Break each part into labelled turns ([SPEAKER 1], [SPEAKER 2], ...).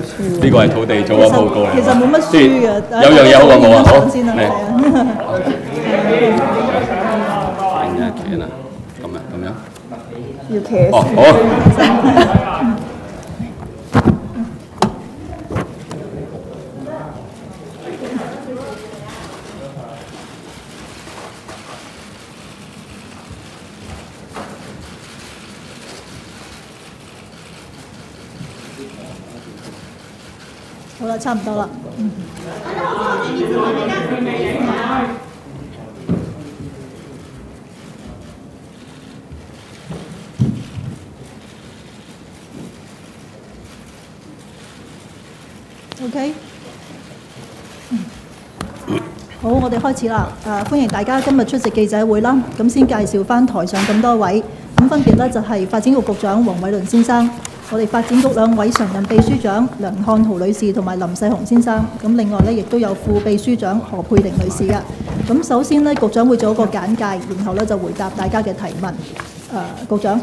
[SPEAKER 1] 呢個係土地組嘅報告嚟。
[SPEAKER 2] 其實冇乜輸嘅，
[SPEAKER 1] 有樣嘢好過冇啊！好，
[SPEAKER 2] 先啦，係啊。
[SPEAKER 1] 影一企啦，咁樣。
[SPEAKER 2] 要騎。
[SPEAKER 1] 哦，好。
[SPEAKER 2] 好啦，差唔多啦。OK。好，我哋開始啦。歡迎大家今日出席記者會啦。咁先介紹翻台上咁多位，咁分別咧就係發展局局長黃偉綸先生。我哋發展局2位常任秘書長梁漢豪女士同埋林世雄先生，咁另外咧亦都有副秘書長何佩玲女士嘅。咁首先咧，局長會做一個簡介，然後咧就回答大家嘅提問。局長。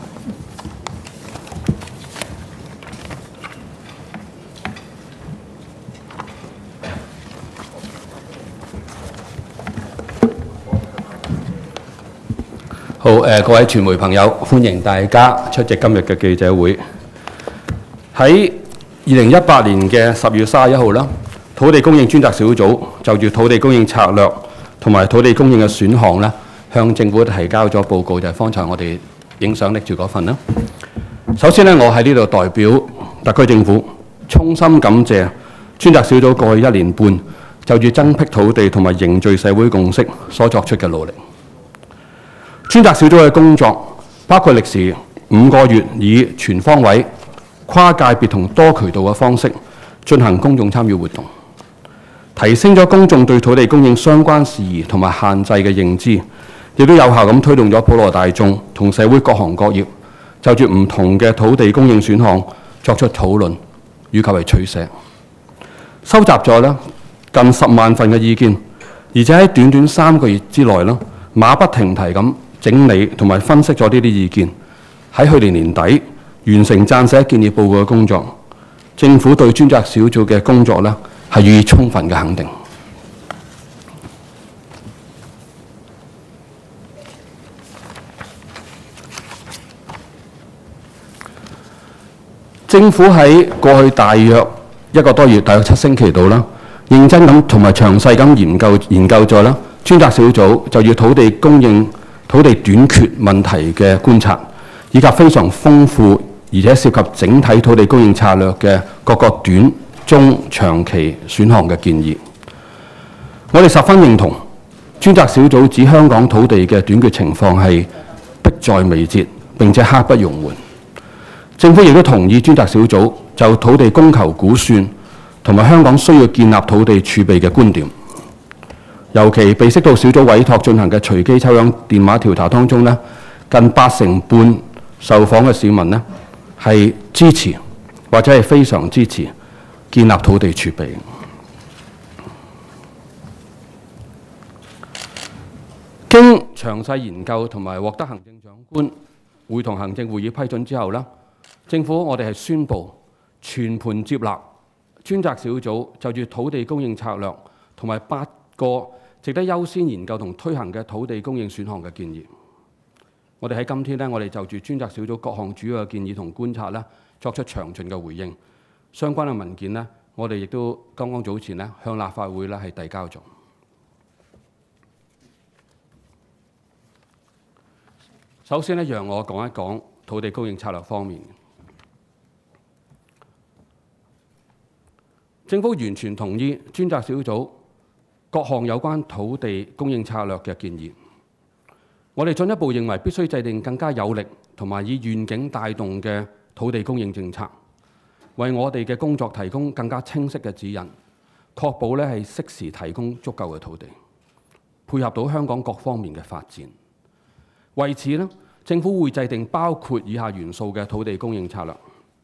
[SPEAKER 1] 好，各位傳媒朋友，歡迎大家出席今日嘅記者會。喺2018年嘅10月31號啦，土地供應專責小組就住土地供應策略同埋土地供應嘅選項咧，向政府提交咗報告，就係方才我哋影相拎住嗰份啦。首先呢，我喺呢度代表特區政府衷心感謝專責小組過去1年半就住增闢土地同埋凝聚社會共識所作出嘅努力。專責小組嘅工作包括歷時5個月，以全方位、跨界別同多渠道嘅方式進行公眾參與活動，提升咗公眾對土地供應相關事宜同埋限制嘅認知，亦都有效咁推動咗普羅大眾同社會各行各業就住唔同嘅土地供應選項作出討論以及係取捨，收集咗近10萬份嘅意見，而且喺短短3個月之內馬不停蹄咁整理同埋分析咗呢啲意見，喺去年年底完成撰寫建議報告嘅工作。政府對專責小組嘅工作係予以充分嘅肯定。政府喺過去大約1個多月，大約7星期度認真咁同埋詳細咁研究咗專責小組就要土地供應、土地短缺問題嘅觀察，以及非常豐富而且涉及整體土地供應策略嘅各個短、中、長期選項嘅建議。我哋十分認同專責小組指香港土地嘅短缺情況係迫在眉睫，並且刻不容緩。政府亦都同意專責小組就土地供求估算同埋香港需要建立土地儲備嘅觀點。尤其被悉到小組委託進行嘅隨機抽樣電話調查當中近85%受訪嘅市民係支持或者係非常支持建立土地儲備。經詳細研究同埋獲得行政長官會同行政會議批准之後政府我哋係宣布全盤接納專責小組就住土地供應策略同埋8個值得優先研究同推行嘅土地供應選項嘅建議。我哋喺今天我哋就住專責小組各項主要嘅建議同觀察作出詳盡嘅回應。相關嘅文件我哋亦都剛剛早前向立法會係遞交咗。首先讓我講一講土地供應策略方面。政府完全同意專責小組各項有關土地供應策略嘅建議。我哋進一步認為必須制定更加有力同埋以願景帶動嘅土地供應政策，為我哋嘅工作提供更加清晰嘅指引，確保係適時提供足夠嘅土地，配合到香港各方面嘅發展。為此政府會制定包括以下元素嘅土地供應策略。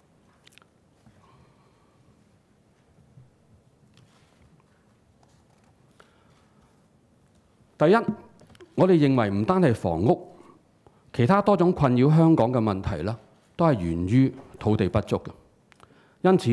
[SPEAKER 1] 第一，我哋認為唔單係房屋，其他多種困擾香港嘅問題都係源於土地不足嘅。因此，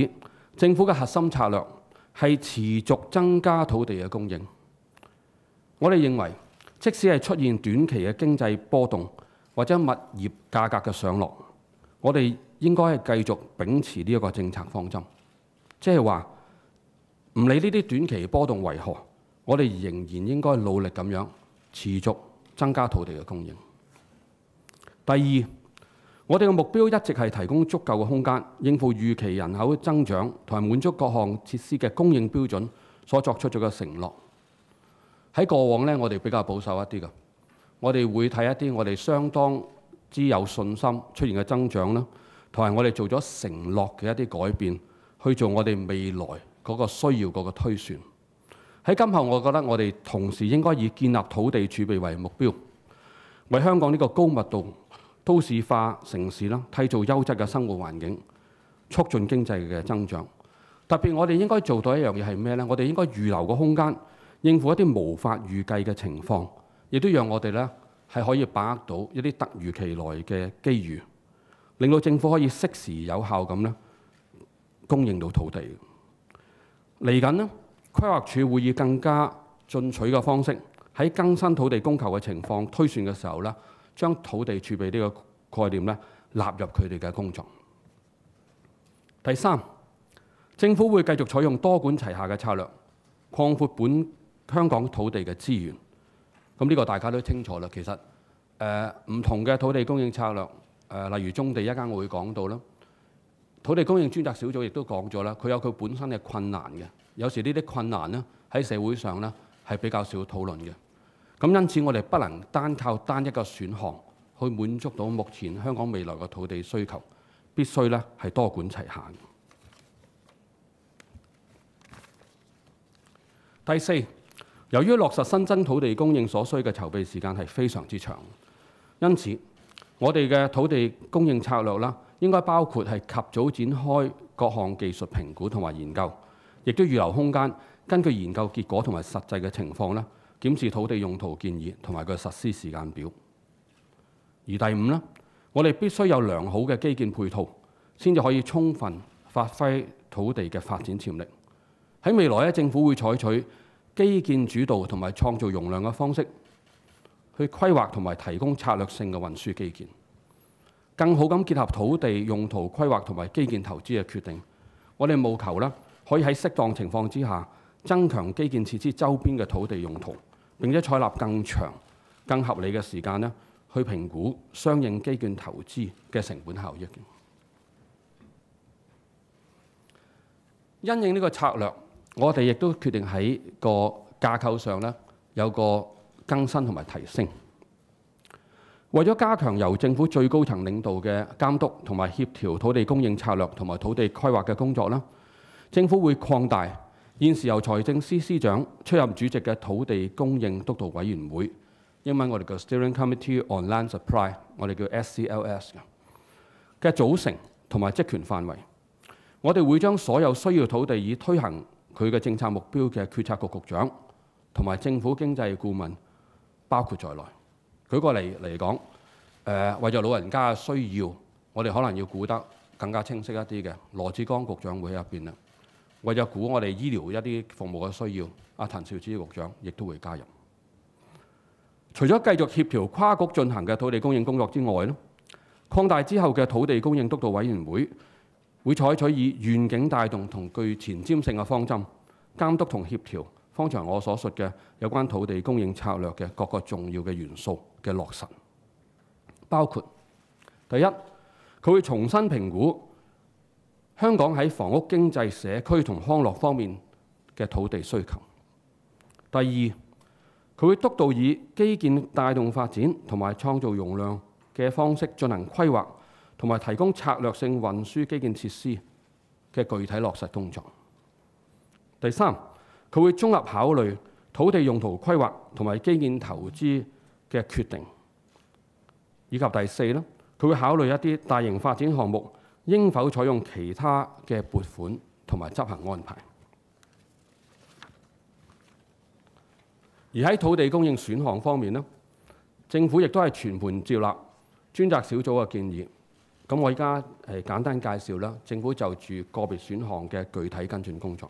[SPEAKER 1] 政府嘅核心策略係持續增加土地嘅供應。我哋認為，即使係出現短期嘅經濟波動或者物業價格嘅上落，我哋應該係繼續秉持呢一個政策方針，即係話唔理呢啲短期波動為何，我哋仍然應該努力咁樣持續增加土地嘅供應。第二，我哋嘅目標一直係提供足夠嘅空間，應付預期人口增長同埋滿足各項設施嘅供應標準所作出咗嘅承諾。喺過往呢，我哋比較保守一啲嘅，我哋會睇一啲我哋相當之有信心出現嘅增長啦，同埋我哋做咗承諾嘅一啲改變，去做我哋未來嗰個需要嗰個推算。喺今後，我覺得我哋同時應該以建立土地儲備為目標，為香港呢個高密度都市化城市啦，締造優質嘅生活環境，促進經濟嘅增長。特別我哋應該做到一樣嘢係咩呢？我哋應該預留個空間，應付一啲無法預計嘅情況，亦都讓我哋呢係可以把握到一啲突如其來嘅機遇，令到政府可以適時有效咁呢供應到土地。嚟緊呢，規劃署會以更加進取嘅方式，喺更新土地供求嘅情況推算嘅時候呢，將土地儲備呢個概念呢納入佢哋嘅工作。第三，政府會繼續採用多管齊下嘅策略，擴闊香港土地嘅資源。咁呢個大家都清楚啦。其實唔同嘅土地供應策略，例如棕地一間我會講到啦。土地供應專責小組亦都講咗啦，佢有佢本身嘅困難嘅。有時呢啲困難呢喺社會上呢係比較少討論嘅。咁因此我哋不能單靠單一個選項去滿足到目前香港未來嘅土地需求，必須呢係多管齊下。第四，由於落實新增土地供應所需嘅籌備時間係非常之長，因此我哋嘅土地供應策略啦，應該包括係及早展開各項技術評估同埋研究，亦都預留空間，根據研究結果同埋實際嘅情況啦，檢視土地用途建議同埋佢實施時間表。而第五呢，我哋必須有良好嘅基建配套，先至可以充分發揮土地嘅發展潛力。喺未來咧，政府會採取基建主導同埋創造容量嘅方式，去規劃同埋提供策略性嘅運輸基建，更好咁結合土地用途規劃同埋基建投資嘅決定。我哋務求啦，可以喺適當情況之下，增強基建設施周邊嘅土地用途，並且採納更長、更合理嘅時間呢，去評估相應基建投資嘅成本效益。因應呢個策略，我哋亦都決定喺個架構上呢有個更新同埋提升。為咗加強由政府最高層領導嘅監督同埋協調土地供應策略同埋土地規劃嘅工作啦，政府會擴大現時由財政司司長出任主席嘅土地供應督導委員會，英文我哋叫 Steering Committee on Land Supply， 我哋叫 SCLS 嘅組成同埋職權範圍。我哋會將所有需要土地以推行佢嘅政策目標嘅決策局局長同埋政府經濟顧問包括在內。舉個例嚟講，為咗老人家嘅需要，我哋可能要顧得更加清晰一啲嘅。羅致光局長會喺入邊啦。為咗顧我哋醫療一啲服務嘅需要，阿陳肇始局長亦都會加入。除咗繼續協調跨局進行嘅土地供應工作之外咧，擴大之後嘅土地供應督導委員會會採取以願景帶動同具前瞻性嘅方針，監督同協調方才我所述嘅有關土地供應策略嘅各個重要嘅元素嘅落實，包括第一，佢會重新評估香港喺房屋、經濟、社區同康樂方面嘅土地需求；第二，佢會督導以基建帶動發展同埋創造容量嘅方式進行規劃同埋提供策略性運輸基建設施嘅具體落實工作；第三，佢會綜合考慮土地用途規劃同埋基建投資嘅決定，以及第四咧，佢會考慮一啲大型發展項目應否採用其他嘅撥款同埋執行安排。而喺土地供應選項方面咧，政府亦都係全盤接納專責小組嘅建議， 咁我而家簡單介紹啦，政府就住個別選項嘅具體跟進工作。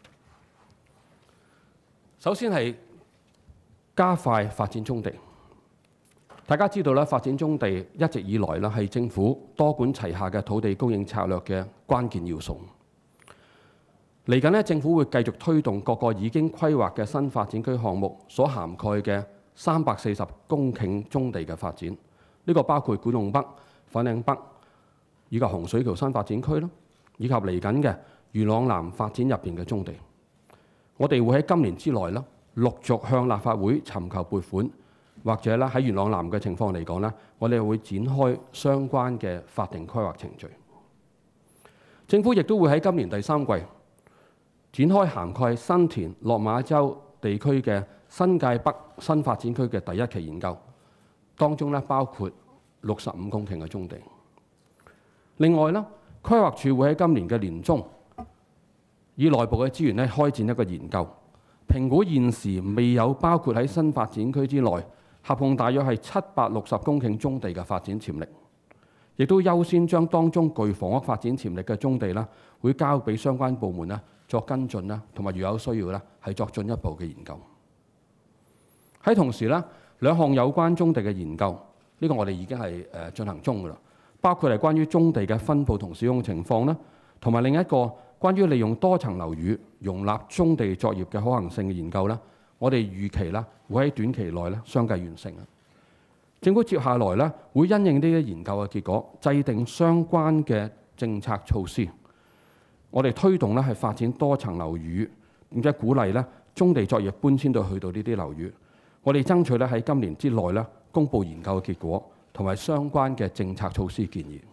[SPEAKER 1] 首先係加快發展棕地。大家知道啦，發展棕地一直以來啦係政府多管齊下嘅土地供應策略嘅關鍵要素。嚟緊呢，政府會繼續推動各個已經規劃嘅新發展區項目所涵蓋嘅340公頃棕地嘅發展。呢個包括古洞北、粉嶺北以及洪水橋新發展區啦，以及嚟緊嘅元朗南發展入邊嘅棕地。我哋會喺今年之內啦，陸續向立法會尋求撥款，或者咧喺元朗南嘅情況嚟講咧，我哋會展開相關嘅法定規劃程序。政府亦都會喺今年第3季展開涵蓋新田、落馬洲地區嘅新界北新發展區嘅第1期研究，當中咧包括65公頃嘅棕地。另外咧，規劃署會喺今年嘅年中，以內部嘅資源咧開展一個研究，評估現時未有包括喺新發展區之內，合共大約係760公頃棕地嘅發展潛力，亦都優先將當中具房屋發展潛力嘅棕地啦，會交俾相關部門啦作跟進啦，同埋如有需要啦係作進一步嘅研究。喺同時咧，兩項有關棕地嘅研究，呢個我哋已經係進行中㗎啦，包括係關於棕地嘅分佈同使用情況啦，同埋另一個關於利用多層樓宇容納棕地作業嘅可行性嘅研究啦，我哋預期啦會喺短期內咧相繼完成。政府接下來咧會因應呢啲研究嘅結果，制定相關嘅政策措施。我哋推動咧係發展多層樓宇，並且鼓勵咧棕地作業搬遷到去到呢啲樓宇。我哋爭取咧喺今年之內咧公佈研究嘅結果同埋相關嘅政策措施建議。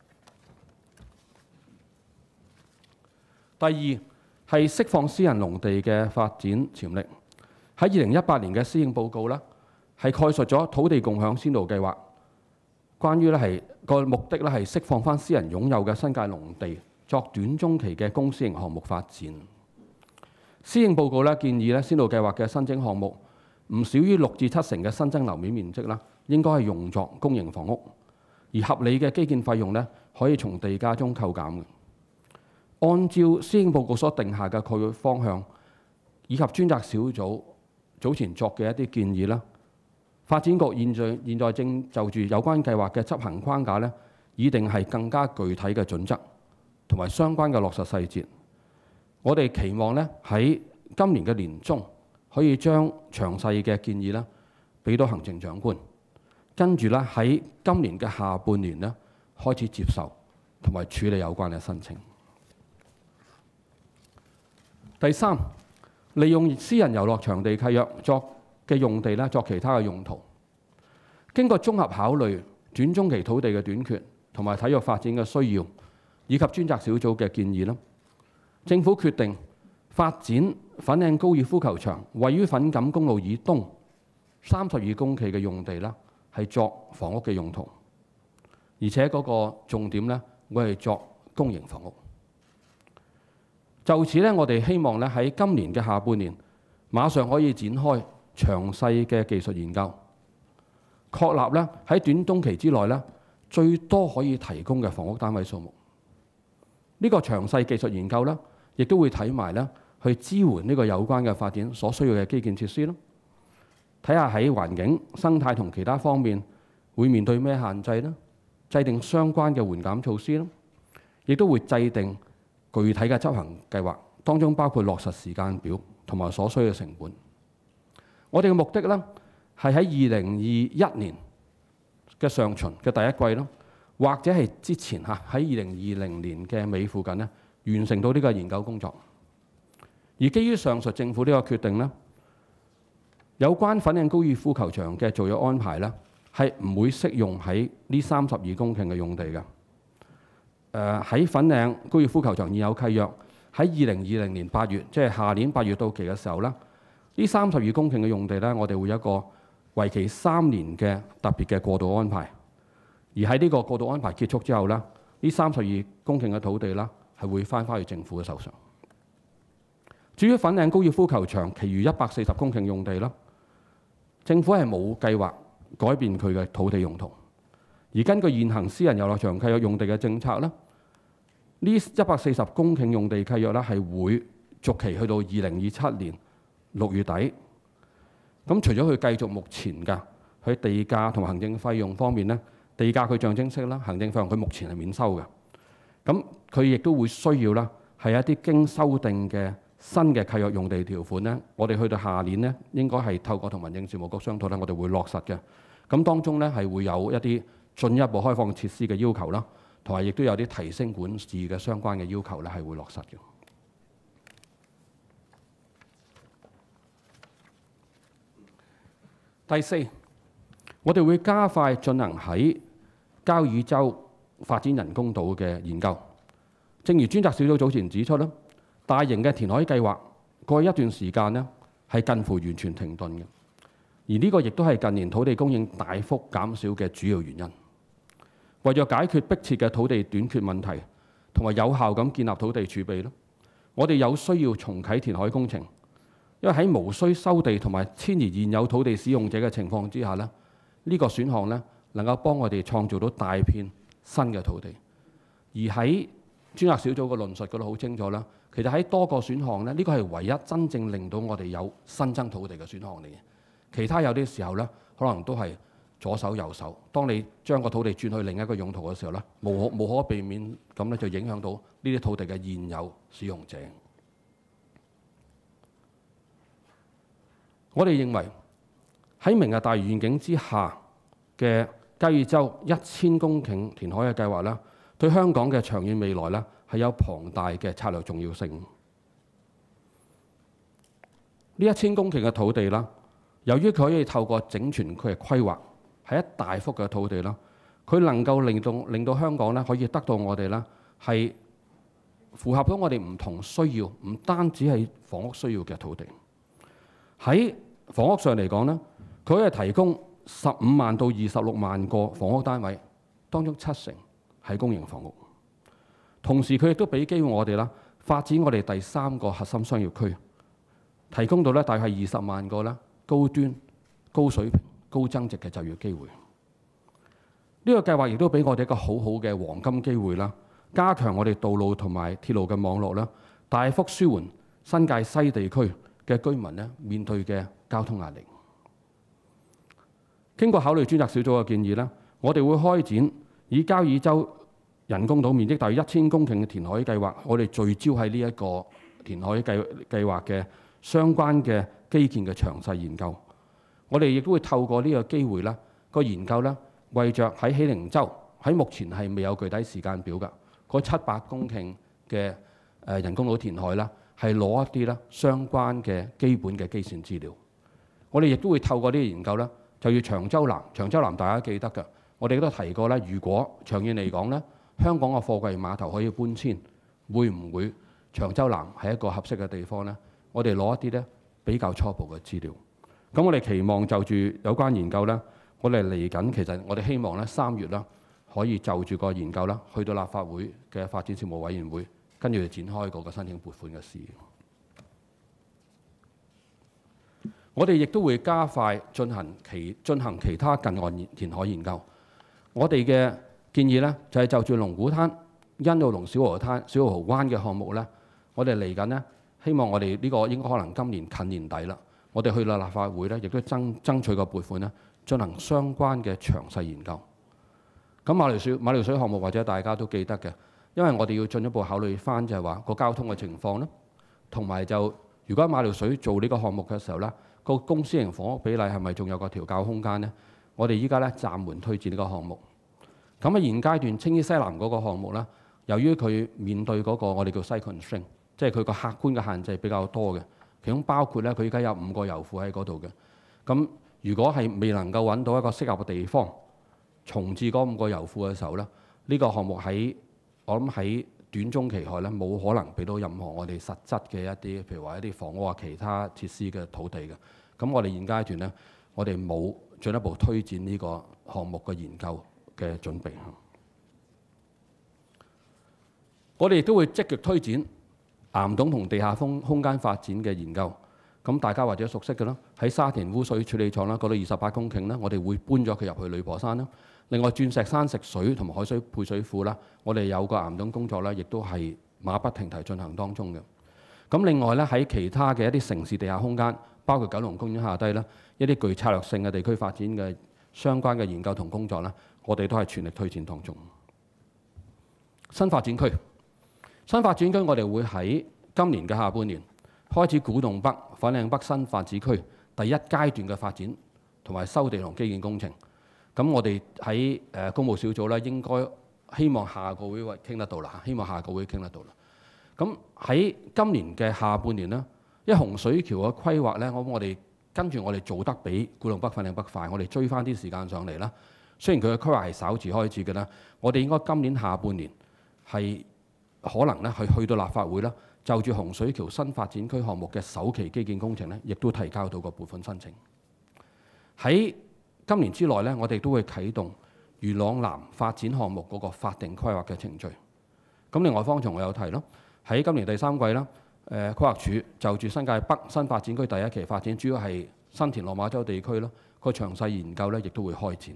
[SPEAKER 1] 第二係釋放私人農地嘅發展潛力。喺2018年嘅施政報告咧，係概述咗土地共享先導計劃，關於咧係個目的咧係釋放翻私人擁有嘅新界農地作短中期嘅公私營項目發展。施政報告咧建議咧先導計劃嘅申請項目唔少於6至7成嘅新增樓面面積啦，應該係用作公營房屋，而合理嘅基建費用咧可以從地價中扣減嘅。按照施政報告所定下嘅概括方向，以及專責小組早前作嘅一啲建議啦，發展局現在正就住有關計劃嘅執行框架咧，擬定係更加具體嘅準則同埋相關嘅落實細節。我哋期望咧喺今年嘅年中可以將詳細嘅建議咧俾到行政長官，跟住咧喺今年嘅下半年咧開始接受同埋處理有關嘅申請。第三，利用私人遊樂場地契約作嘅用地咧作其他嘅用途。經過綜合考慮短中期土地嘅短缺同埋體育發展嘅需要，以及專責小組嘅建議啦，政府決定發展粉嶺高爾夫球場位於粉錦公路以東32公頃嘅用地啦，係作房屋嘅用途，而且嗰個重點咧會係作公營房屋。就此咧，我哋希望咧喺今年嘅下半年，馬上可以展開詳細嘅技術研究，確立咧喺短中期之內咧最多可以提供嘅房屋單位數目。呢個詳細技術研究咧，亦都會睇埋咧去支援呢個有關嘅發展所需要嘅基建設施咯。睇下喺環境、生態同其他方面會面對咩限制咧，制定相關嘅緩減措施咯，亦都會制定具體嘅執行計劃，當中包括落實時間表同埋所需嘅成本。我哋嘅目的呢，係喺2021年嘅上旬嘅第一季咯，或者係之前喺2020年嘅尾附近呢，完成到呢個研究工作。而基於上述政府呢個決定呢，有關粉嶺高爾夫球場嘅做約安排呢，係唔會適用喺呢32公頃嘅用地嘅。喺粉嶺高爾夫球場現有契約喺2020年8月，即係下年8月到期嘅時候咧，呢32公頃嘅用地咧，我哋會有一個為期3年嘅特別嘅過渡安排。而喺呢個過渡安排結束之後咧，呢32公頃嘅土地啦係會翻返去政府嘅手上。至於粉嶺高爾夫球場其餘140公頃用地啦，政府係冇計劃改變佢嘅土地用途， 而根據現行私人遊樂場契約用地嘅政策咧，呢140公頃用地契約咧係會續期去到2027年6月底。咁除咗佢繼續目前嘅佢地價同行政費用方面咧，地價佢象徵式啦，行政費用佢目前係免收嘅。咁佢亦都會需要啦，係一啲經修訂嘅新嘅契約用地條款咧，我哋去到下年咧，應該係透過同民政事務局商討咧，我哋會落實嘅。咁當中咧係會有一啲進一步開放設施嘅要求啦，同埋亦都有啲提升管治嘅相關嘅要求咧，係會落實嘅。第四，我哋會加快進行喺交椅洲發展人工島嘅研究。正如專責小組早前指出咧，大型嘅填海計劃過去一段時間呢係近乎完全停頓嘅，而呢個亦都係近年土地供應大幅減少嘅主要原因。為咗解決迫切嘅土地短缺問題，同埋有效咁建立土地儲備咧，我哋有需要重啟填海工程，因為喺無需收地同埋遷移現有土地使用者嘅情況之下咧，呢個選項咧能夠幫我哋創造到大片新嘅土地。而喺專責小組嘅論述嗰度好清楚啦，其實喺多個選項咧，呢個係唯一真正令到我哋有新增土地嘅選項嚟嘅。其他有啲時候咧，可能都係左手右手。當你將個土地轉去另一個用途嘅時候咧，無可避免咁咧就影響到呢啲土地嘅現有使用者。我哋認為喺明日大嶼願景之下嘅交椅洲1000公頃填海嘅計劃咧，對香港嘅長遠未來咧係有龐大嘅策略重要性。呢1000公頃嘅土地啦，由於佢可以透過整全區嘅規劃，係一大幅嘅土地啦，佢能夠令到香港咧可以得到我哋咧係符合到我哋唔同需要，唔單止係房屋需要嘅土地。喺房屋上嚟講咧，佢可以提供15萬到26萬個房屋單位，當中70%係公營房屋。同時佢亦都俾機會我哋啦，發展我哋第3個核心商業區，提供到咧大概20萬個咧高端、高水平、高增值嘅就業機會。呢個計劃亦都俾我哋一個好好嘅黃金機會啦，加強我哋道路同埋鐵路嘅網絡啦，大幅舒緩新界西地區嘅居民咧面對嘅交通壓力。經過考慮專責小組嘅建議咧，我哋會開展以交椅洲人工島面積大約1000公頃嘅填海計劃，我哋聚焦喺呢一個填海計劃嘅相關嘅基建嘅詳細研究。我哋亦都會透過呢個機會啦，個研究咧，為着喺喜靈洲喺目前係未有具體時間表㗎，嗰700公頃嘅人工島填海啦，係攞一啲咧相關嘅基本嘅基線資料。我哋亦都會透過呢個研究咧，就要長洲南大家記得㗎，我哋都提過咧，如果長遠嚟講咧，香港嘅貨櫃碼頭可以搬遷，會唔會長洲南係一個合適嘅地方咧？我哋攞一啲咧比較初步嘅資料。咁我哋期望就住有關研究咧，我哋嚟緊其實我哋希望咧3月啦，可以就住個研究啦，去到立法會嘅發展事務委員會，跟住展開嗰個申請撥款嘅事。我哋亦都會加快進行其他近岸填海研究。我哋嘅建議咧就係就住龍鼓灘、欣澳同小蠔灣嘅項目咧，我哋嚟緊咧，希望我哋呢個應該可能今年近年底啦，我哋去到立法會咧，亦都爭取個撥款咧，進行相關嘅詳細研究。咁馬料水項目或者大家都記得嘅，因為我哋要進一步考慮翻就係話個交通嘅情況啦，同埋就如果喺馬料水做呢個項目嘅時候咧，個公私營房屋比例係咪仲有個調校空間呢？我哋依家咧暫緩推薦呢個項目。咁喺現階段青衣西南嗰個項目咧，由於佢面對嗰個我哋叫 site constraint，即係佢個客觀嘅限制比較多嘅，其中包括咧佢而家有5個油庫喺嗰度嘅。咁如果係未能夠揾到一個適合嘅地方重置嗰5個油庫嘅時候咧，呢個項目我諗喺短中期內咧冇可能俾到任何我哋實質嘅一啲，譬如話一啲房屋啊、其他設施嘅土地嘅。咁我哋現階段咧，我哋冇進一步推薦呢個項目嘅研究嘅準備。我哋亦都會積極推展岩洞同地下空間發展嘅研究。 咁大家或者熟悉嘅啦，喺沙田污水處理廠啦，嗰度28公頃啦，我哋會搬咗佢入去呂婆山啦。另外鑽石山食水同埋海水配水庫啦，我哋有個岩洞工作啦，亦都係馬不停蹄進行當中嘅。咁另外咧，喺其他嘅一啲城市地下空間，包括九龍公園下低啦，一啲具策略性嘅地區發展嘅相關嘅研究同工作啦，我哋都係全力推薦當中。新發展區我哋會喺今年嘅下半年開始古洞北、粉嶺北新發展區第一階段嘅發展同埋收地同基建工程。咁我哋喺公務小組咧，應該希望下個會傾得到啦。咁喺今年嘅下半年呢，因為洪水橋嘅規劃咧，我哋跟住我哋做得比古洞北、粉嶺北快，我哋追翻啲時間上嚟啦。雖然佢嘅規劃係稍遲開始嘅啦，我哋應該今年下半年係可能咧去到立法會啦，就住洪水橋新發展區項目嘅首期基建工程咧，亦都提交到個撥款申請。喺今年之內咧，我哋都會啟動元朗南發展項目嗰個法定規劃嘅程序。咁另外方從我有提咯，喺今年第3季啦，規劃署就住新界北新發展區第1期發展，主要係新田落馬洲地區咯，個詳細研究咧亦都會開展。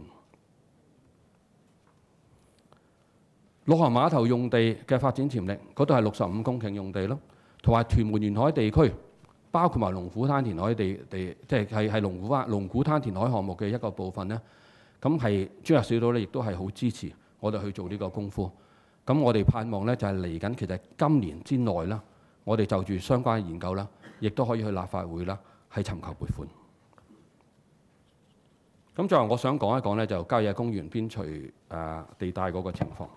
[SPEAKER 1] 鹿行碼頭用地嘅發展潛力，嗰度係65公頃用地咯，同埋屯門沿海地區，包括埋龍鼓灘填海地，即係龍鼓灘填海項目嘅一個部分咧。咁係專責小組咧，亦都係好支持我哋去做呢個功夫。咁我哋盼望咧就係嚟緊，其實今年之內啦，我哋就住相關嘅研究啦，亦都可以去立法會啦，係尋求撥款。咁最後我想講一講咧，就郊野公園邊陲地帶嗰個情況。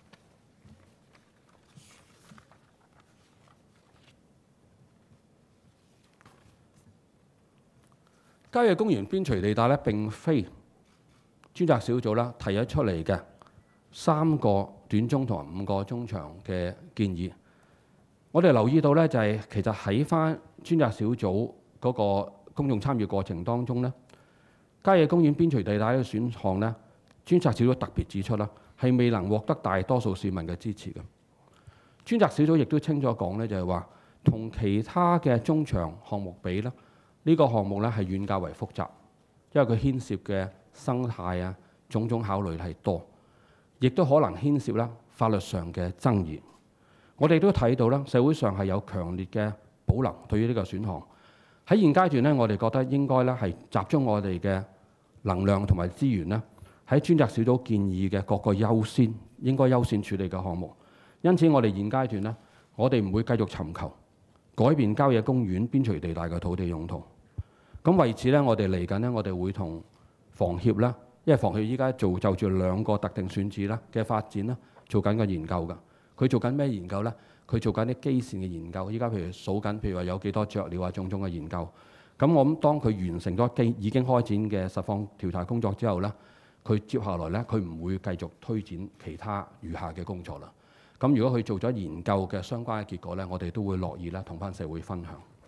[SPEAKER 1] 郊野公園邊陲地帶咧，並非專責小組啦提咗出嚟嘅3個短中同埋5個中長嘅建議。我哋留意到咧，就係其實喺翻專責小組嗰個公眾參與過程當中咧，郊野公園邊陲地帶嘅選項咧，專責小組特別指出啦，係未能獲得大多數市民嘅支持嘅。專責小組亦都清楚講咧，就係話同其他嘅中長項目比咧，呢個項目咧係遠較為複雜，因為佢牽涉嘅生態啊種種考慮係多，亦都可能牽涉啦法律上嘅爭議。我哋都睇到啦，社會上係有強烈嘅保留對於呢個選項。喺現階段咧，我哋覺得應該咧係集中我哋嘅能量同埋資源咧，喺專責小組建議嘅各個應該優先處理嘅項目。因此，我哋現階段咧，我哋唔會繼續尋求改變郊野公園邊陲地帶嘅土地用途。咁為此咧，我哋嚟緊咧，我哋會同房協啦，因為房協依家就住2個特定選址啦嘅發展啦，做緊個研究㗎。佢做緊咩研究咧？佢做緊啲基線嘅研究。依家譬如數緊，譬如話有幾多雀鳥啊，種種嘅研究。咁我諗當佢完成咗已經開展嘅實況調查工作之後咧，佢接下來咧，佢唔會繼續推展其他餘下嘅工作啦。咁如果佢做咗研究嘅相關嘅結果咧，我哋都會樂意啦同翻社會分享。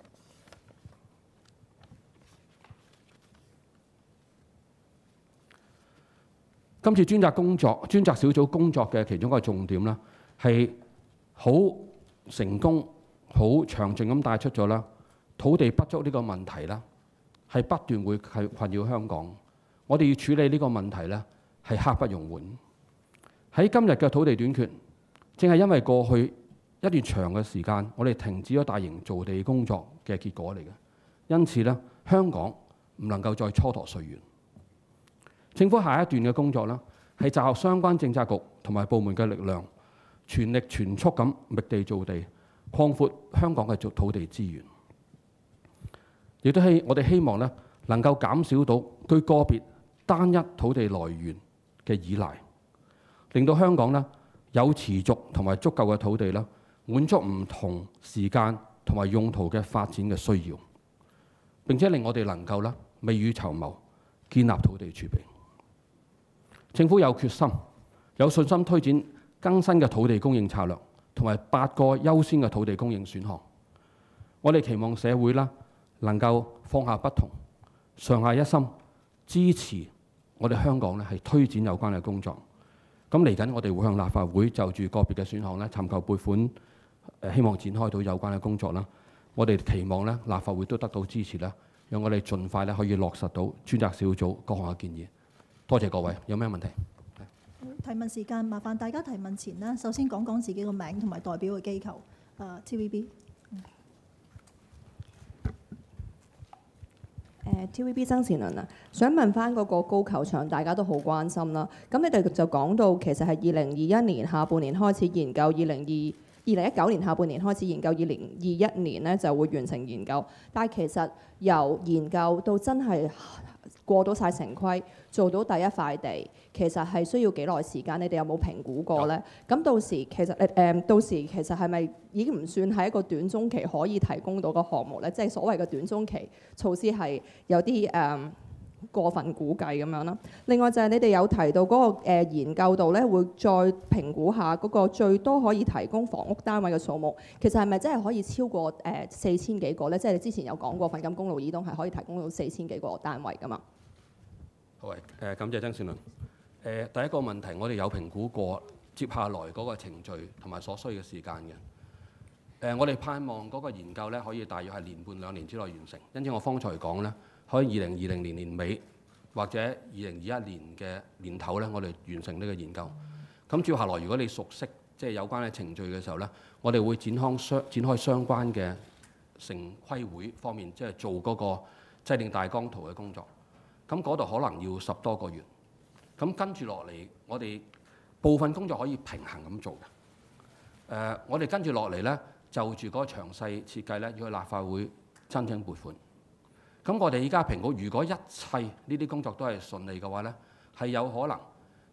[SPEAKER 1] 今次專責小組工作嘅其中一個重點啦，係好成功、好詳盡咁帶出咗啦，土地不足呢個問題啦，係不斷會係困擾香港。我哋要處理呢個問題咧，係刻不容緩。喺今日嘅土地短缺，正係因為過去一段長嘅時間，我哋停止咗大型造地工作嘅結果嚟嘅。因此咧，香港唔能夠再蹉跎歲月。政府下一段嘅工作啦，係集合相關政策局同埋部門嘅力量，全力全速咁覓地造地，擴闊香港嘅土地資源。亦都我哋希望咧，能夠減少到對個別單一土地來源嘅依賴，令到香港咧有持續同埋足夠嘅土地啦，滿足唔同時間同埋用途嘅發展嘅需要，並且令我哋能夠啦未雨綢繆，建立土地儲備。政府有決心、有信心推展更新嘅土地供應策略，同埋8個優先嘅土地供應選項。我哋期望社會啦能夠放下不同，上下一心，支持我哋香港咧係推展有關嘅工作。咁嚟緊，我哋會向立法會就住個別嘅選項咧尋求撥款，希望展開到有關嘅工作啦。 我哋期望咧立法會都得到支持咧，讓我哋盡快咧可以落實到專責小組各項嘅建議。多謝各位，有咩問題？
[SPEAKER 2] 提問時間，麻煩大家提問前呢，首先講講自己個名同埋代表嘅機構。TVB。
[SPEAKER 3] TVB 曾倩麟啊，想問翻嗰個高球場，大家都好關心啦。咁你哋就講到其實係2021年下半年開始研究，2019年下半年開始研究，2021年咧就會完成研究。但係其實由研究到真係過到晒城規，做到第一塊地，其實係需要幾耐時間？你哋有冇評估過呢？咁到時其實係咪已經唔算係一個短中期可以提供到個項目呢？即係所謂嘅短中期措施係有啲過分估計咁樣啦。另外就係你哋有提到嗰個研究度咧，會再評估下嗰個最多可以提供房屋單位嘅數目，其實係咪真係可以超過4000幾個咧？即係你之前有講過，粉錦公路以東係可以提供到4000幾個單位噶嘛？
[SPEAKER 1] 好嘅，感謝曾倩麟。第一個問題，我哋有評估過接下來嗰個程序同埋所需嘅時間嘅。我哋盼望嗰個研究咧可以大約係年半2年之內完成。因此我方才講咧，可以2020年年尾或者2021年嘅年頭咧，我哋完成呢個研究。咁接下來如果你熟悉即係有關嘅程序嘅時候咧，我哋會展開相關嘅城規會方面，即係做嗰個制定大綱圖嘅工作。咁嗰度可能要10多個月。咁跟住落嚟，我哋部分工作可以平衡咁做嘅。我哋跟住落嚟咧，就住嗰個詳細設計咧，要去立法會申請撥款。咁我哋依家評估，如果一切呢啲工作都係順利嘅話咧，係有可能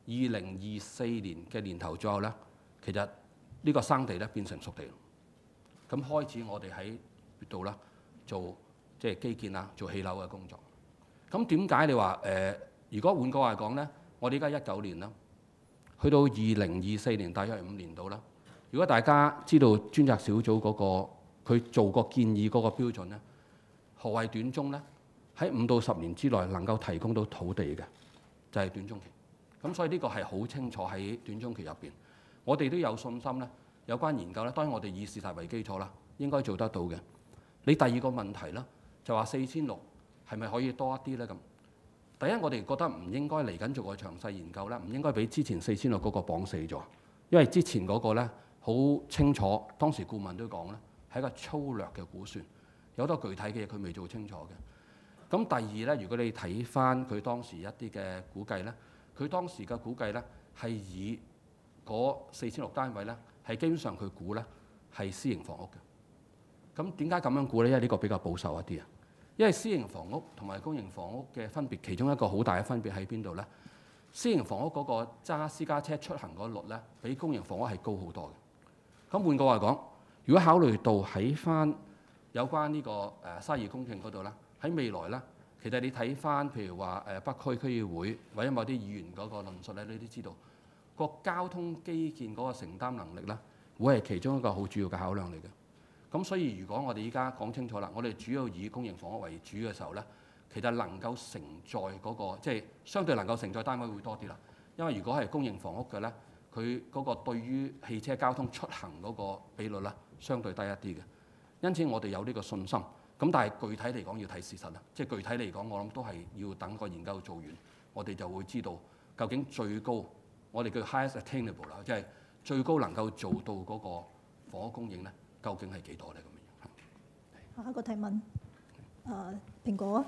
[SPEAKER 1] 2024年嘅年頭左右咧，其實呢個生地咧變成熟地。咁開始我哋喺度啦做即係基建啊，做起樓嘅工作。咁點解你話如果換句話講咧，我哋依家19年啦，去到2024年大約係5年度啦。如果大家知道專責小組嗰個佢做個建議嗰個標準咧，何謂短中咧？喺5到10年之內能夠提供到土地嘅，就係短中期。咁所以呢個係好清楚喺短中期入邊，我哋都有信心咧。有關研究咧，當然我哋以事實為基礎啦，應該做得到嘅。你第二個問題啦，就話4600係咪可以多一啲咧？咁第一，我哋覺得唔應該嚟緊做個詳細研究咧，唔應該俾之前4600嗰個綁死咗，因為之前嗰個咧好清楚，當時顧問都講咧係一個粗略嘅估算，有好多具體嘅嘢佢未做清楚嘅。咁第二咧，如果你睇翻佢當時一啲嘅估計咧，佢當時嘅估計咧係以嗰4600單位咧係基本上佢估咧係私營房屋嘅。咁點解咁樣估咧？因為呢個比較保守一啲啊。因為私營房屋同埋公營房屋嘅分別，其中一個好大嘅分別喺邊度呢？私營房屋嗰個揸私家車出行嗰率呢，比公營房屋係高好多嘅。咁換句話講，如果考慮到喺翻有關呢個32公頃嗰度呢，喺未來呢，其實你睇翻譬如話北區區議會或者某啲議員嗰個論述咧，你都知道個交通基建嗰個承擔能力呢，會係其中一個好主要嘅考量嚟嘅。咁所以如果我哋依家講清楚啦，我哋主要以公營房屋為主嘅時候咧，其實能夠承載嗰個即係相對能夠承載單位會多啲啦。因為如果係公營房屋嘅咧，佢嗰個對於汽車交通出行嗰個比率咧，相對低一啲嘅。因此我哋有呢個信心。咁但係具體嚟講要睇事實啦。即係具體嚟講，我諗都係要等個研究做完，我哋就會知道究竟最高我哋叫 highest attainable 啦，即係最高能夠做到嗰個房屋供應咧，究竟係幾多咧？咁樣。下
[SPEAKER 2] 一個提問，蘋果。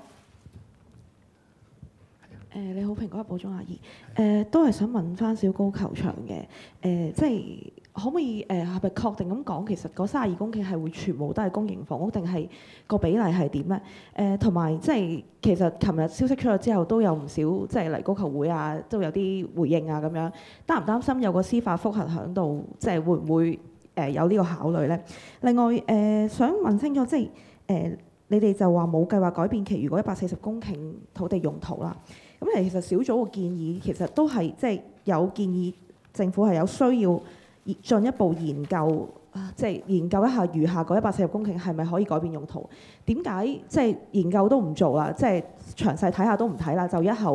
[SPEAKER 4] 你好，蘋果日報鍾阿姨。都係想問翻小高球場嘅。即係可唔可以係咪確定咁講，其實嗰32公頃係會全部都係公營房屋，定係個比例係點咧？同埋即係其實琴日消息出咗之後，都有唔少即係嚟高球會啊，都有啲回應啊咁樣。擔唔擔心有個司法覆核喺度，即係會唔會？有呢個考慮咧。另外想問清楚，即係你哋就話冇計劃改變其餘嗰140公頃土地用途啦。咁其實小組嘅建議其實都係即係有建議政府係有需要進一步研究，即係研究一下餘下嗰140公頃係咪可以改變用途？點解即係研究都唔做啦？即係詳細睇下都唔睇啦，就一口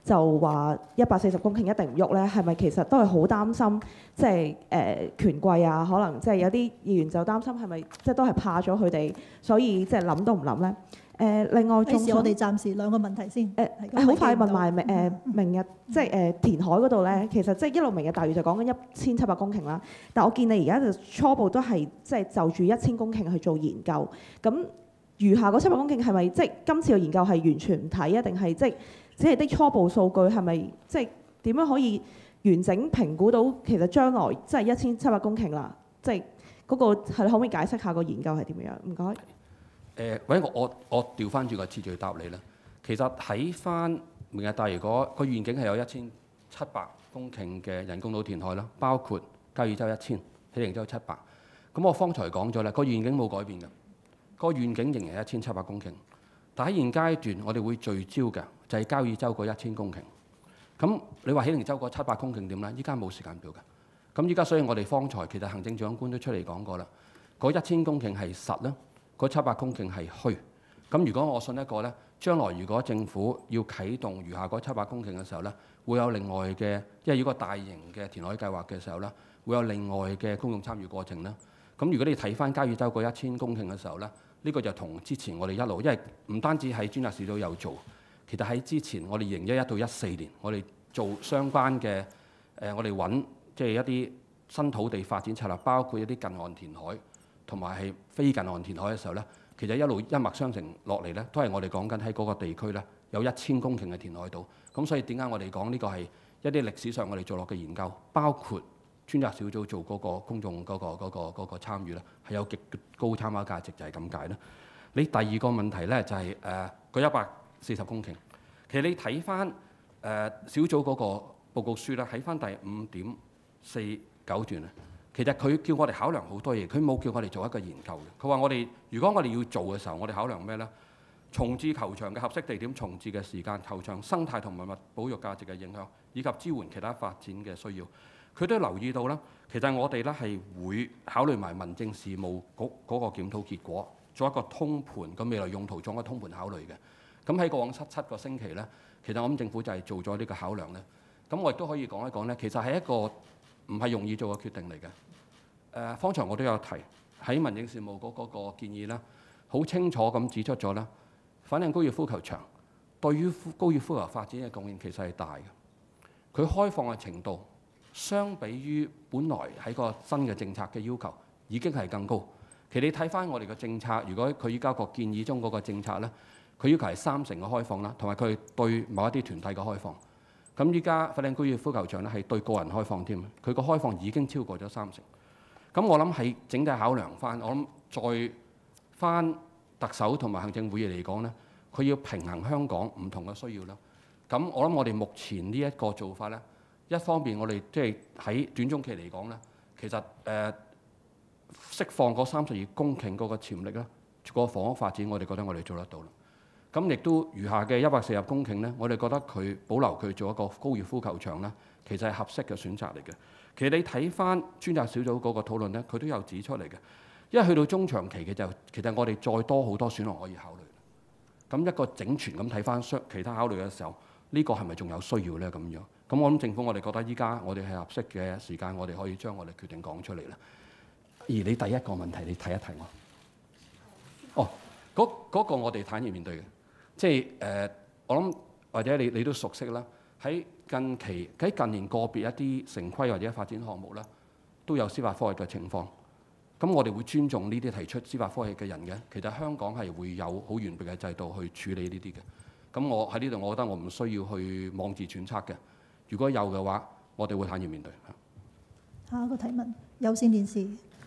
[SPEAKER 4] 就話140公頃一定唔喐咧，係咪其實都係好擔心，即係權貴啊，可能即係有啲議員就擔心係咪即係都係怕咗佢哋，所以即係諗都唔諗咧？另外仲
[SPEAKER 2] 我哋暫時兩個問題先。
[SPEAKER 4] 好快問埋明日即係填海嗰度咧，其實即係一路明日大嶼就講緊1700公頃啦。但我見你而家就初步都係即係就住1000公頃去做研究。咁餘下嗰700公頃係咪即係今次嘅研究係完全唔睇啊？定係即係只係啲初步數據係咪即係點樣可以完整評估到其實將來即係1700公頃啦？即係嗰個係可唔可以解釋下個研究係點樣？唔該。
[SPEAKER 1] 或者我調翻轉個次序答你啦。其實喺翻明日大嶼個願景係有1700公頃嘅人工島填海啦，包括交椅洲1000、喜靈洲700。咁我方才講咗啦，個願景冇改變嘅，個願景仍然係1700公頃。但喺現階段，我哋會聚焦嘅就係交椅洲嗰1000公頃。咁你話喜靈洲嗰700公頃點咧？依家冇時間表嘅。咁依家所以我哋方才其實行政長官都出嚟講過啦，嗰1000公頃係實啦。嗰700公頃係虛，咁如果我信一個呢，將來如果政府要啟動餘下嗰700公頃嘅時候呢，會有另外嘅，因為呢個大型嘅填海計劃嘅時候呢，會有另外嘅公眾參與過程啦。咁如果你睇翻交椅洲嗰1000公頃嘅時候呢，呢個就同之前我哋一路，因為唔單止喺專責小組有做，其實喺之前我哋2011到14年，我哋做相關嘅我哋揾即係一啲新土地發展策略，包括一啲近岸填海。同埋係非近岸填海嘅時候呢，其實一路一脈相承落嚟呢，都係我哋講緊喺嗰個地區呢，有1000公頃嘅填海島。咁所以點解我哋講呢個係一啲歷史上我哋做落嘅研究，包括專責小組做嗰個公眾嗰個參與呢，係有極高參考價值，就係咁解啦。你第二個問題呢，就係嗰140公頃，其實你睇翻小組嗰個報告書呢，喺翻第5.49段啊。其實佢叫我哋考量好多嘢，佢冇叫我哋做一個研究嘅。佢話我哋如果我哋要做嘅時候，我哋考量咩呢？重置球場嘅合適地點、重置嘅時間、球場生態同埋物保育價值嘅影響，以及支援其他發展嘅需要。佢都留意到啦。其實我哋呢係會考慮埋民政事務局嗰個檢討結果，做一個通盤嘅未來用途做一個通盤考慮嘅。咁喺過往7個星期呢，其實我諗政府就係做咗呢個考量呢。咁我亦都可以講一講呢，其實係一個唔係容易做嘅決定嚟嘅。方才我都有提喺民政事務局嗰個建議啦，好清楚咁指出咗啦。粉嶺高爾夫球場對於高爾夫球發展嘅貢獻其實係大嘅，佢開放嘅程度相比於本來喺個新嘅政策嘅要求已經係更高。其實你睇翻我哋嘅政策，如果佢依家個建議中嗰個政策呢，佢要求係3成嘅開放啦，同埋佢對某一啲團體嘅開放。咁依家粉嶺高爾夫球場咧係對個人開放添，佢個開放已經超過咗3成。咁我諗係整體考量翻，我諗再翻特首同埋行政會議嚟講咧，佢要平衡香港唔同嘅需要啦。咁我諗我哋目前呢一個做法咧，一方面我哋即係喺短中期嚟講咧，其實釋放嗰32公頃嗰個潛力咧，個房屋發展我哋覺得我哋做得到啦。咁亦都餘下嘅140公頃呢，我哋覺得佢保留佢做一個高爾夫球場呢，其實係合適嘅選擇嚟嘅。其實你睇翻專責小組嗰個討論呢，佢都有指出嚟嘅。因為去到中長期嘅就，其實我哋再多好多選項可以考慮。咁一個整全咁睇翻其他考慮嘅時候，呢個係咪仲有需要呢？咁樣，咁我諗政府我哋覺得依家我哋係合適嘅時間，我哋可以將我哋決定講出嚟啦。而你第一個問題，你睇一睇我。哦，嗰個我哋坦然面對嘅。即係我諗或者你都熟悉啦。喺近年個別一啲城規或者發展項目咧，都有司法覆核嘅情況。咁我哋會尊重呢啲提出司法覆核嘅人嘅。其實香港係會有好完備嘅制度去處理呢啲嘅。咁我喺呢度，我覺得我唔需要去妄自揣測嘅。如果有嘅話，我哋會坦然面對。
[SPEAKER 2] 下一個提問，有線電視。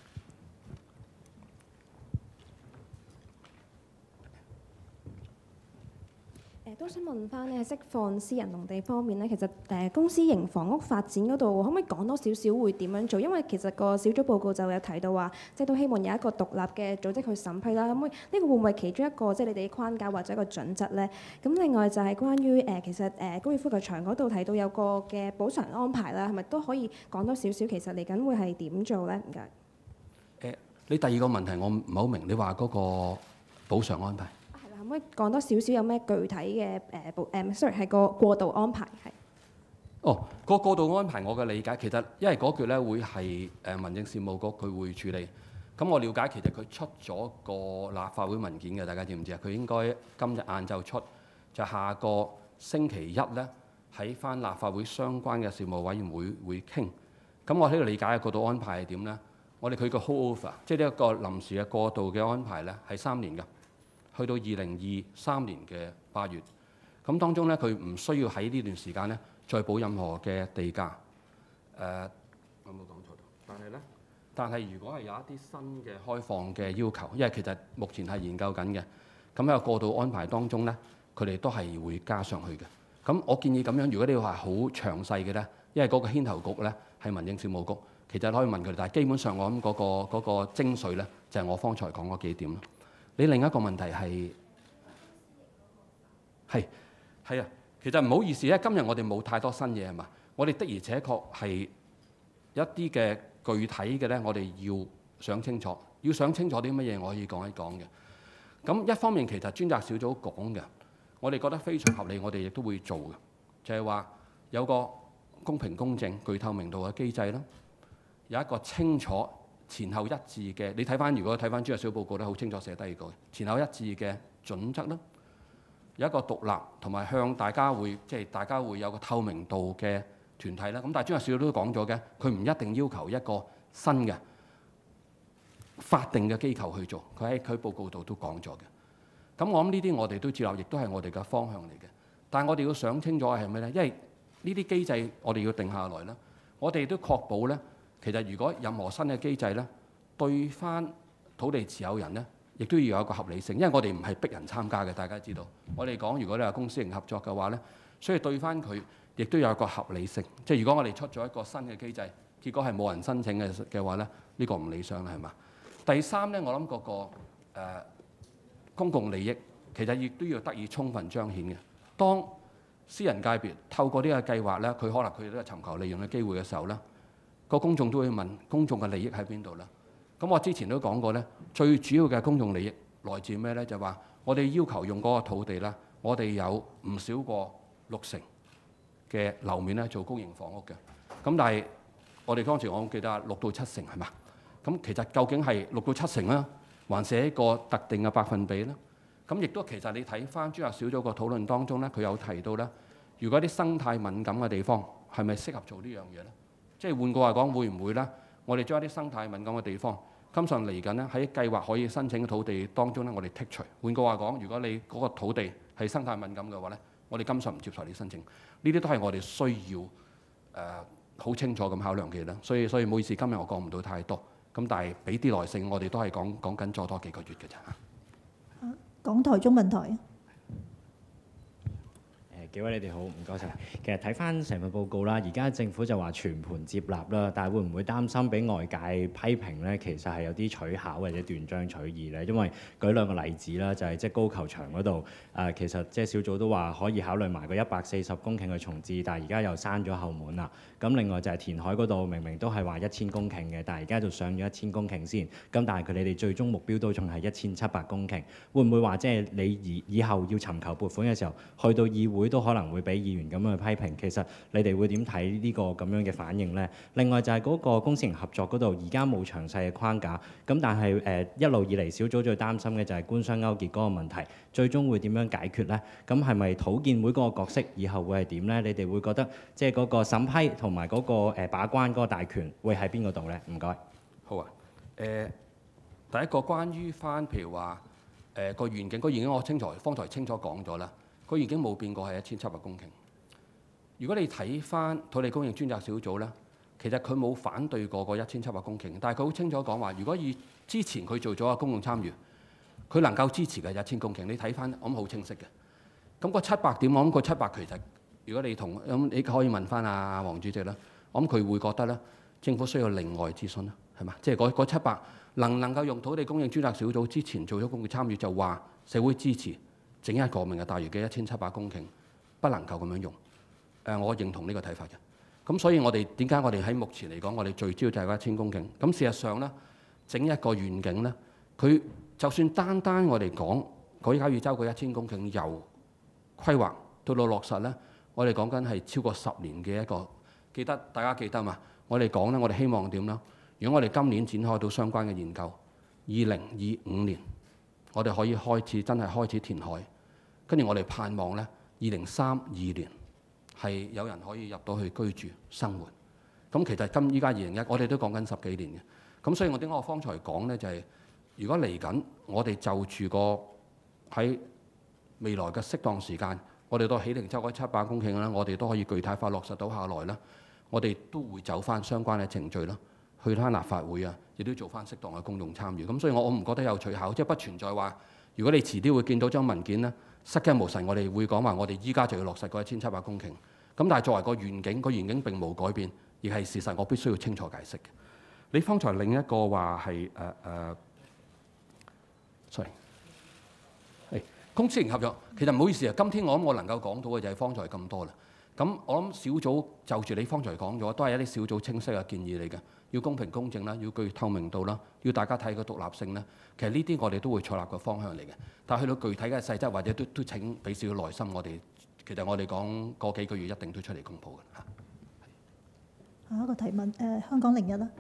[SPEAKER 5] 都想問翻咧，釋放私人農地方面咧，其實公私營房屋發展嗰度，可唔可以講多少少會點樣做？因為其實個小組報告就有提到話，即係都希望有一個獨立嘅組織去審批啦。咁呢個會唔會其中一個即係你哋嘅框架或者一個準則咧？咁另外就係關於其實高爾夫球場嗰度提到有個嘅補償安排啦，係咪都可以講多少少？其實嚟緊會係點做咧？唔該。
[SPEAKER 1] 你第二個問題我唔係好明，你話嗰個補償安排？
[SPEAKER 5] 可可唔可以講多少少有咩具體嘅sorry 係個過渡安排係？
[SPEAKER 1] 哦，個過渡安排我嘅理解其實因為嗰句咧會係民政事務局佢會處理。咁我了解其實佢出咗個立法會文件嘅，大家知唔知啊？佢應該今日晏晝出，就下個星期一咧喺翻立法會相關嘅事務委員會傾。咁我喺度理解嘅過渡安排係點咧？我哋佢個 holdover， 即係呢一個臨時嘅過渡嘅安排咧，係3年嘅，去到2023年嘅8月。咁當中咧，佢唔需要喺呢段時間咧再補任何嘅地價。我冇講錯到，但係如果係有一啲新嘅開放嘅要求，因為其實目前係研究緊嘅，咁喺個過渡安排當中咧，佢哋都係會加上去嘅。咁我建議咁樣，如果你話好詳細嘅咧，因為嗰個牽頭局咧係民政事務局，其實可以問佢哋，但係基本上我諗嗰個精髓咧就係我方才講嗰幾點咯。你另一個問題係啊，其實唔好意思咧，今日我哋冇太多新嘢係嘛，我哋的而且確係一啲嘅具體嘅咧，我哋要想清楚，要想清楚啲乜嘢，我可以講一講嘅。咁一方面其實專責小組講嘅，我哋覺得非常合理，我哋亦都會做嘅，就係話有個公平公正、具透明度嘅機制啦，有一個清楚前後一致嘅，你睇翻如果睇翻專責小組報告咧，好清楚寫低個前後一致嘅準則啦，有一個獨立同埋向大家會即係大家會有個透明度嘅團體啦。咁但係專責小組都講咗嘅，佢唔一定要求一個新嘅法定嘅機構去做，佢喺佢報告度都講咗嘅。咁我諗呢啲我哋都接納，亦都係我哋嘅方向嚟嘅。但係我哋要想清楚係咩咧？因為呢啲機制我哋要定下來啦，我哋都確保咧，其實如果任何新嘅機制咧，對翻土地持有人咧，亦都要有一個合理性，因為我哋唔係逼人參加嘅，大家知道。我哋講如果你話公私營合作嘅話咧，所以對翻佢亦都有一個合理性。即係如果我哋出咗一個新嘅機制，結果係冇人申請嘅話咧，呢個唔理想啦，係嘛？第三咧，我諗嗰個公共利益其實亦都要得以充分彰顯嘅。當私人界別透過呢個計劃咧，佢可能佢都係尋求利潤嘅機會嘅時候咧，個公眾都會問公眾嘅利益喺邊度啦。咁我之前都講過咧，最主要嘅公眾利益來自咩咧？就話我哋要求用嗰個土地啦，我哋有唔少過60%嘅樓面咧做公營房屋嘅。咁但係我哋當時我記得6到7成係嘛？咁其實究竟係6到7成啦，還是一個特定嘅百分比咧？咁亦都其實你睇翻專責小組個討論當中咧，佢有提到咧，如果啲生態敏感嘅地方係咪適合做呢樣嘢咧？即係換句話講，會唔會咧？我哋將一啲生態敏感嘅地方，今上嚟緊咧喺計劃可以申請嘅土地當中咧，我哋剔除。換句話講，如果你嗰個土地係生態敏感嘅話咧，我哋今上唔接受你申請。呢啲都係我哋需要好清楚咁考量嘅啦。所以唔好意思，今日我講唔到太多。咁但係俾啲耐性，我哋都係講緊再多幾個月嘅啫。
[SPEAKER 2] 港台中文台。
[SPEAKER 6] 幾位你哋好，唔該晒。其實睇翻成份報告啦，而家政府就話全盤接納啦，但係會唔會擔心俾外界批評呢？其實係有啲取巧或者斷章取義呢？因為舉兩個例子啦，就係即係高球場嗰度，其實即係小組都話可以考慮埋個140公頃嘅重置，但係而家又閂咗後門啦。咁另外就係填海嗰度，明明都係話1000公頃嘅，但係而家就上咗1000公頃先。咁但係你哋最終目標都仲係1700公頃，會唔會話即係你以後要尋求撥款嘅時候，去到議會都可能會俾議員咁樣去批評？其實你哋會點睇呢個咁樣嘅反應呢？另外就係嗰個公私營合作嗰度，而家冇詳細嘅框架，咁但係一路以嚟小組最擔心嘅就係官商勾結嗰個問題，最終會點樣解決呢？咁係咪土建會嗰個角色以後會係點呢？你哋會覺得即係嗰個審批同埋嗰個把關嗰個大權會喺邊個度呢？唔該。
[SPEAKER 1] 好啊。第一個關於翻譬如話個願景，個願景我方才清楚講咗啦。佢已經冇變過係1700公頃。如果你睇翻土地供應專責小組咧，其實佢冇反對過個1700公頃，但係佢好清楚講話，如果以之前佢做咗個公共參與，佢能夠支持嘅1000公頃，你睇翻我諗好清晰嘅。咁個700點，我諗個700其實如果你咁，你可以問翻阿黃主席啦。我諗佢會覺得咧，政府需要另外諮詢啦，係嘛？即係嗰700能夠用土地供應專責小組之前做咗公共參與，就話社會支持。整一個明日大嶼嘅1700公頃不能夠咁樣用，我認同呢個睇法嘅。咁所以我哋點解我哋喺目前嚟講，我哋聚焦就係嗰1000公頃。咁事實上咧，整一個願景咧，佢就算單單我哋講嗰交椅洲嗰1000公頃由規劃到落實呢，我哋講緊係超過10年嘅一個。大家記得嘛？我哋講呢，我哋希望點呢？如果我哋今年展開到相關嘅研究，2025年我哋可以真係開始填海，跟住我哋盼望呢，2032年係有人可以入到去居住生活。咁其實依家2021，我哋都講緊10幾年嘅。咁所以我點解我方才講呢，就係如果嚟緊我哋就住個喺未來嘅適當時間，我哋到喜靈洲嗰700公頃啦，我哋都可以具體化落實到下來啦。我哋都會走翻相關嘅程序啦，去翻立法會啊，亦都做翻適當嘅公眾參與。咁所以我唔覺得有取巧，即係不存在話，如果你遲啲會見到張文件呢，失驚無神，我哋會講話我哋依家就要落實嗰1700公頃。咁但係作為個願景，個願景並冇改變，而係事實，我必須要清楚解釋嘅。你方才另一個話係sorry。公私營合約，其實唔好意思啊，今天我諗我能夠講到嘅就係方才咁多啦。咁我諗小組就住你方才講咗，都係一啲小組清晰嘅建議嚟嘅，要公平公正啦，要具透明度啦，要大家睇個獨立性啦。其實呢啲我哋都會採納個方向嚟嘅，但係去到具體嘅細則或者都請俾少少耐心，其實我哋講過幾個月一定都出嚟公佈嘅嚇。
[SPEAKER 2] 下一個提問，香港01啦。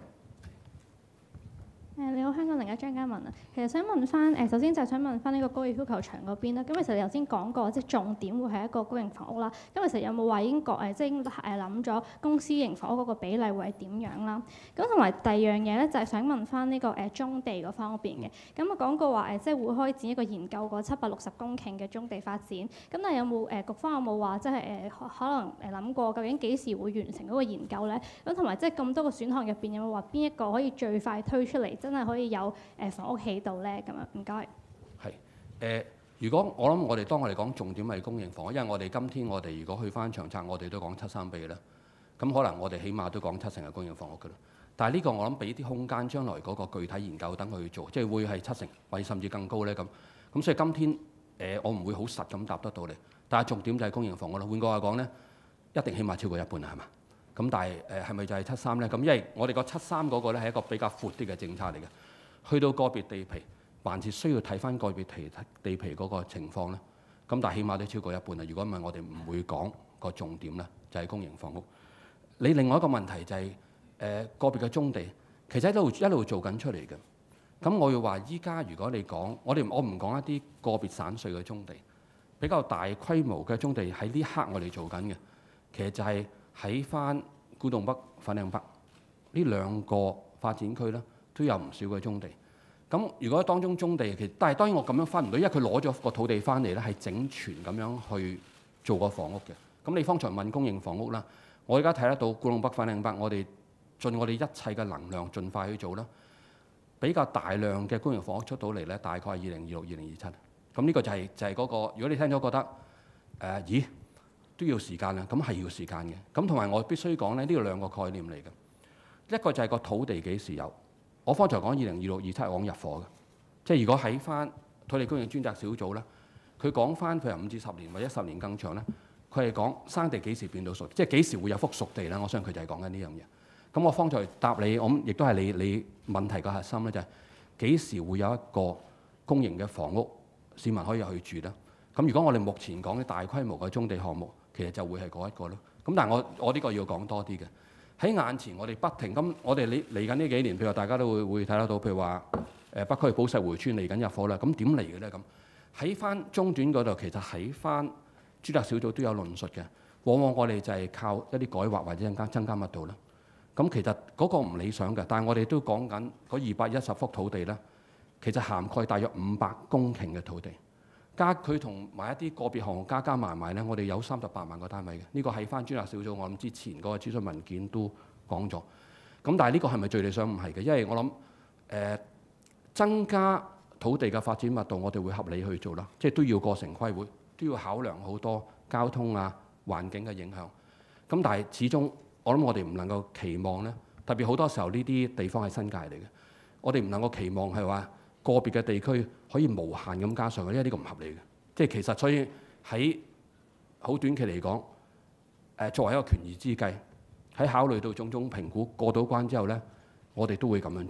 [SPEAKER 7] 你好，香港01張嘉文啊，其實想問翻首先就係想問翻呢個高爾夫球場嗰邊啦。咁其實你頭先講過，即係重點會係一個公營房屋啦。咁其實有冇話已經即係諗咗公私營房屋嗰個比例會係點樣啦？咁同埋第二樣嘢咧，就係想問翻呢個棕地嗰方面嘅。咁我講過話即係會開展一個研究個760公頃嘅棕地發展。咁但係有冇局方有冇話即係可能諗過究竟幾時會完成嗰個研究咧？咁同埋即係咁多個選項入邊有冇話邊一個可以最快推出嚟？真係可以有房屋起到咧咁樣，唔該。
[SPEAKER 1] 係如果我諗我哋當我哋講重點係公營房屋，因為我哋今天我哋如果去翻長策，我哋都講7-3-2啦。咁可能我哋起碼都講70%係公營房屋㗎啦。但係呢個我諗俾啲空間，將來嗰個具體研究等佢去做，即係會係70%或者甚至更高咧咁。咁所以今天我唔會好實咁答得到你。但係重點就係公營房屋啦。換句話講咧，一定起碼超過一半啦，係嘛？咁但係係咪就係73咧？咁因為我哋個73嗰個咧係一個比較闊啲嘅政策嚟嘅，去到個別地皮，還是需要睇翻個別地皮嗰個情況咧。咁但係起碼都超過一半啦。如果唔係，我哋唔會講個重點啦，就係公營房屋。你另外一個問題就係個別嘅棕地，其實一路做緊出嚟嘅。咁我要話依家如果你講，我唔講一啲個別散碎嘅棕地，比較大規模嘅棕地喺呢刻我哋做緊嘅，其實就係喺翻古洞北、粉嶺北呢兩個發展區咧，都有唔少嘅棕地。咁如果當中棕地，但係當然我咁樣分唔到，因為佢攞咗個土地翻嚟咧，係整全咁樣去做個房屋嘅。咁你方才問公營房屋啦，我而家睇得到古洞北、粉嶺北，我哋盡我哋一切嘅能量，盡快去做啦。比較大量嘅公營房屋出到嚟咧，大概係2026、2027。咁呢個就係嗰個。如果你聽咗覺得咦都要時間啦，咁係要時間嘅。咁同埋我必須講咧，呢個兩個概念嚟嘅。一個就係個土地幾時有。我方才講2026、27講入伙嘅，即係如果喺翻土地供應專責小組咧，佢講翻譬如5至10年或者10年更長咧，佢係講生地幾時變到熟，即係幾時會有幅熟地啦。我相信佢就係講緊呢樣嘢。咁我方才答你，我亦都係你問題嘅核心咧，就係幾時會有一個公營嘅房屋市民可以去住咧？咁如果我哋目前講嘅大規模嘅棕地項目，其實就會係嗰一個咯。咁但係我呢個要講多啲嘅。喺眼前我哋不停咁，我哋嚟緊呢幾年，譬如話大家都會睇得到，譬如話北區寶石迴村嚟緊入伙啦，咁點嚟嘅咧？咁喺翻中短嗰度，其實喺翻專責小組都有論述嘅。往往我哋就係靠一啲改劃或者增加密度啦。咁其實嗰個唔理想嘅，但係我哋都講緊嗰210幅土地咧，其實涵蓋大約500公頃嘅土地。加佢同埋一啲個別項目加埋咧，我哋有38萬個單位嘅。呢個喺翻專責小組，我諗之前嗰個諮詢文件都講咗。咁但係呢個係咪最理想？唔係嘅，因為我諗增加土地嘅發展密度，我哋會合理去做啦，即係都要過城規會，都要考量好多交通啊、環境嘅影響。咁但係始終我諗我哋唔能夠期望咧，特別好多時候呢啲地方係新界嚟嘅，我哋唔能夠期望係話個別嘅地區可以無限咁加上去，因為呢個唔合理嘅。即係其實所以喺好短期嚟講，作為一個權宜之計，喺考慮到種種評估過到關之後咧，我哋都會咁樣做。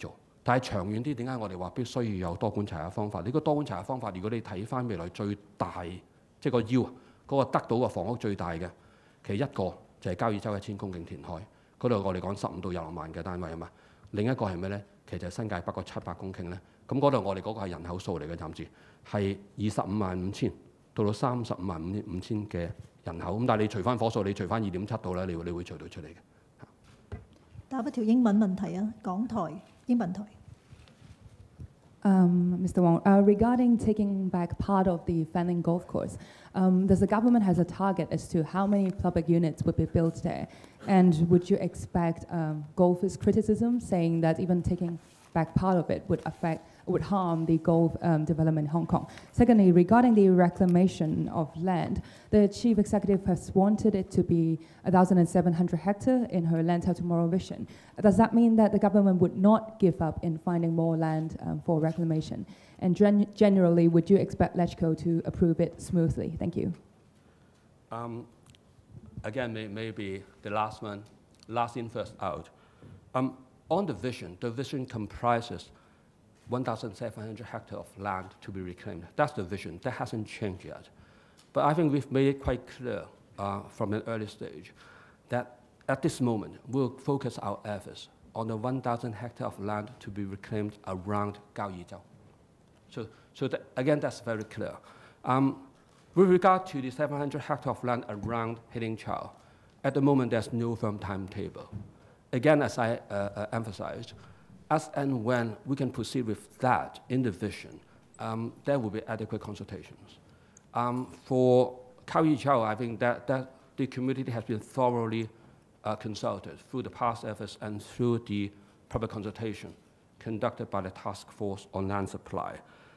[SPEAKER 1] 但係長遠啲，點解我哋話必須要有多管齊下方法？呢個多管齊下方法，如果你睇翻未來最大，即係個腰嗰個得到嘅房屋最大嘅，其實一個就係交椅洲1000公頃填海，嗰度我哋講15到26萬嘅單位啊嘛。另一個係咩咧？其實就係新界北個700公頃咧。咁嗰度我哋嗰個係人口數嚟嘅，暫時係255000到355000嘅人口。咁但係你除翻伙數，你除翻2.7度咧，你會除到出嚟嘅。
[SPEAKER 2] 答一條英文問題啊，港台英文台。
[SPEAKER 8] Mr. Wong, regarding taking back part of the Fanning Golf Course, does the government has a target as to how many public units would be built there? And would you expect golfers' criticism saying that even taking back part of it would harm the golf development in Hong Kong? Secondly, regarding the reclamation of land, the chief executive has wanted it to be 1,700 hectares in her Land Till Tomorrow vision. Does that mean that the government would not give up in finding more land for reclamation? And generally, would you expect LegCo to approve it smoothly? Thank you.
[SPEAKER 1] Again, maybe the last one, last in, first out. On the vision comprises 1,700 hectares of land to be reclaimed. That's the vision. That hasn't changed yet. But I think we've made it quite clear from an early stage that at this moment, we'll focus our efforts on the 1,000 hectares of land to be reclaimed around Gaoyizhou. So again, that's very clear. With regard to the 700 hectares of land around Heilongjiao, at the moment, there's no firm timetable. Again, as I emphasized, as and when we can proceed with that in the vision, there will be adequate consultations. For Gaoyizhou, I think that the community has been thoroughly consulted through the past efforts and through the public consultation conducted by the Task Force on Land Supply.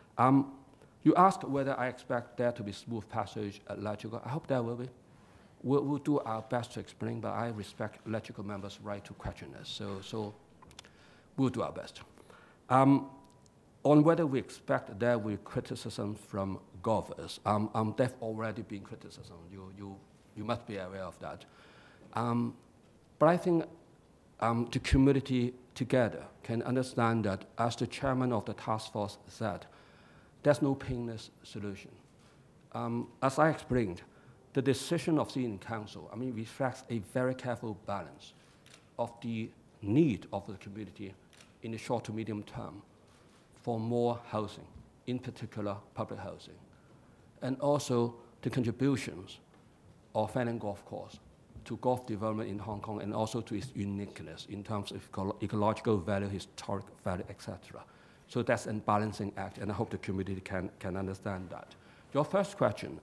[SPEAKER 1] You asked whether I expect there to be smooth passage at LegCo. I hope there will be. We'll do our best to explain, but I respect LegCo members' right to question us, so we'll do our best. On whether we expect there will be criticism from golfers, there've already been criticism. You must be aware of that. But I think the community together can understand that, as the chairman of the task force said, there's no painless solution. As I explained, the decision of City Council, reflects a very careful balance of the need of the community in the short to medium term for more housing, in particular public housing, and also the contributions of Fanning Golf Course to golf development in Hong Kong and also to its uniqueness in terms of ecological value, historic value, etc. So that's a balancing act, and I hope the community can understand that. Your first question,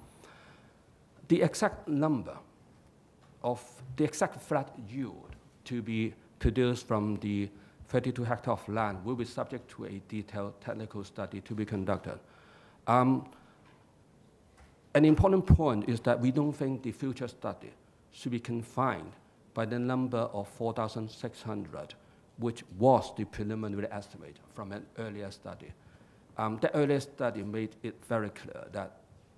[SPEAKER 1] the exact number of the exact flat yield to be produced from the 32 hectares of land will be subject to a detailed technical study to be conducted. An important point is that we don't think the future study should be confined by the number of 4,600, which was the preliminary estimate from an earlier study. The earlier study made it very clear that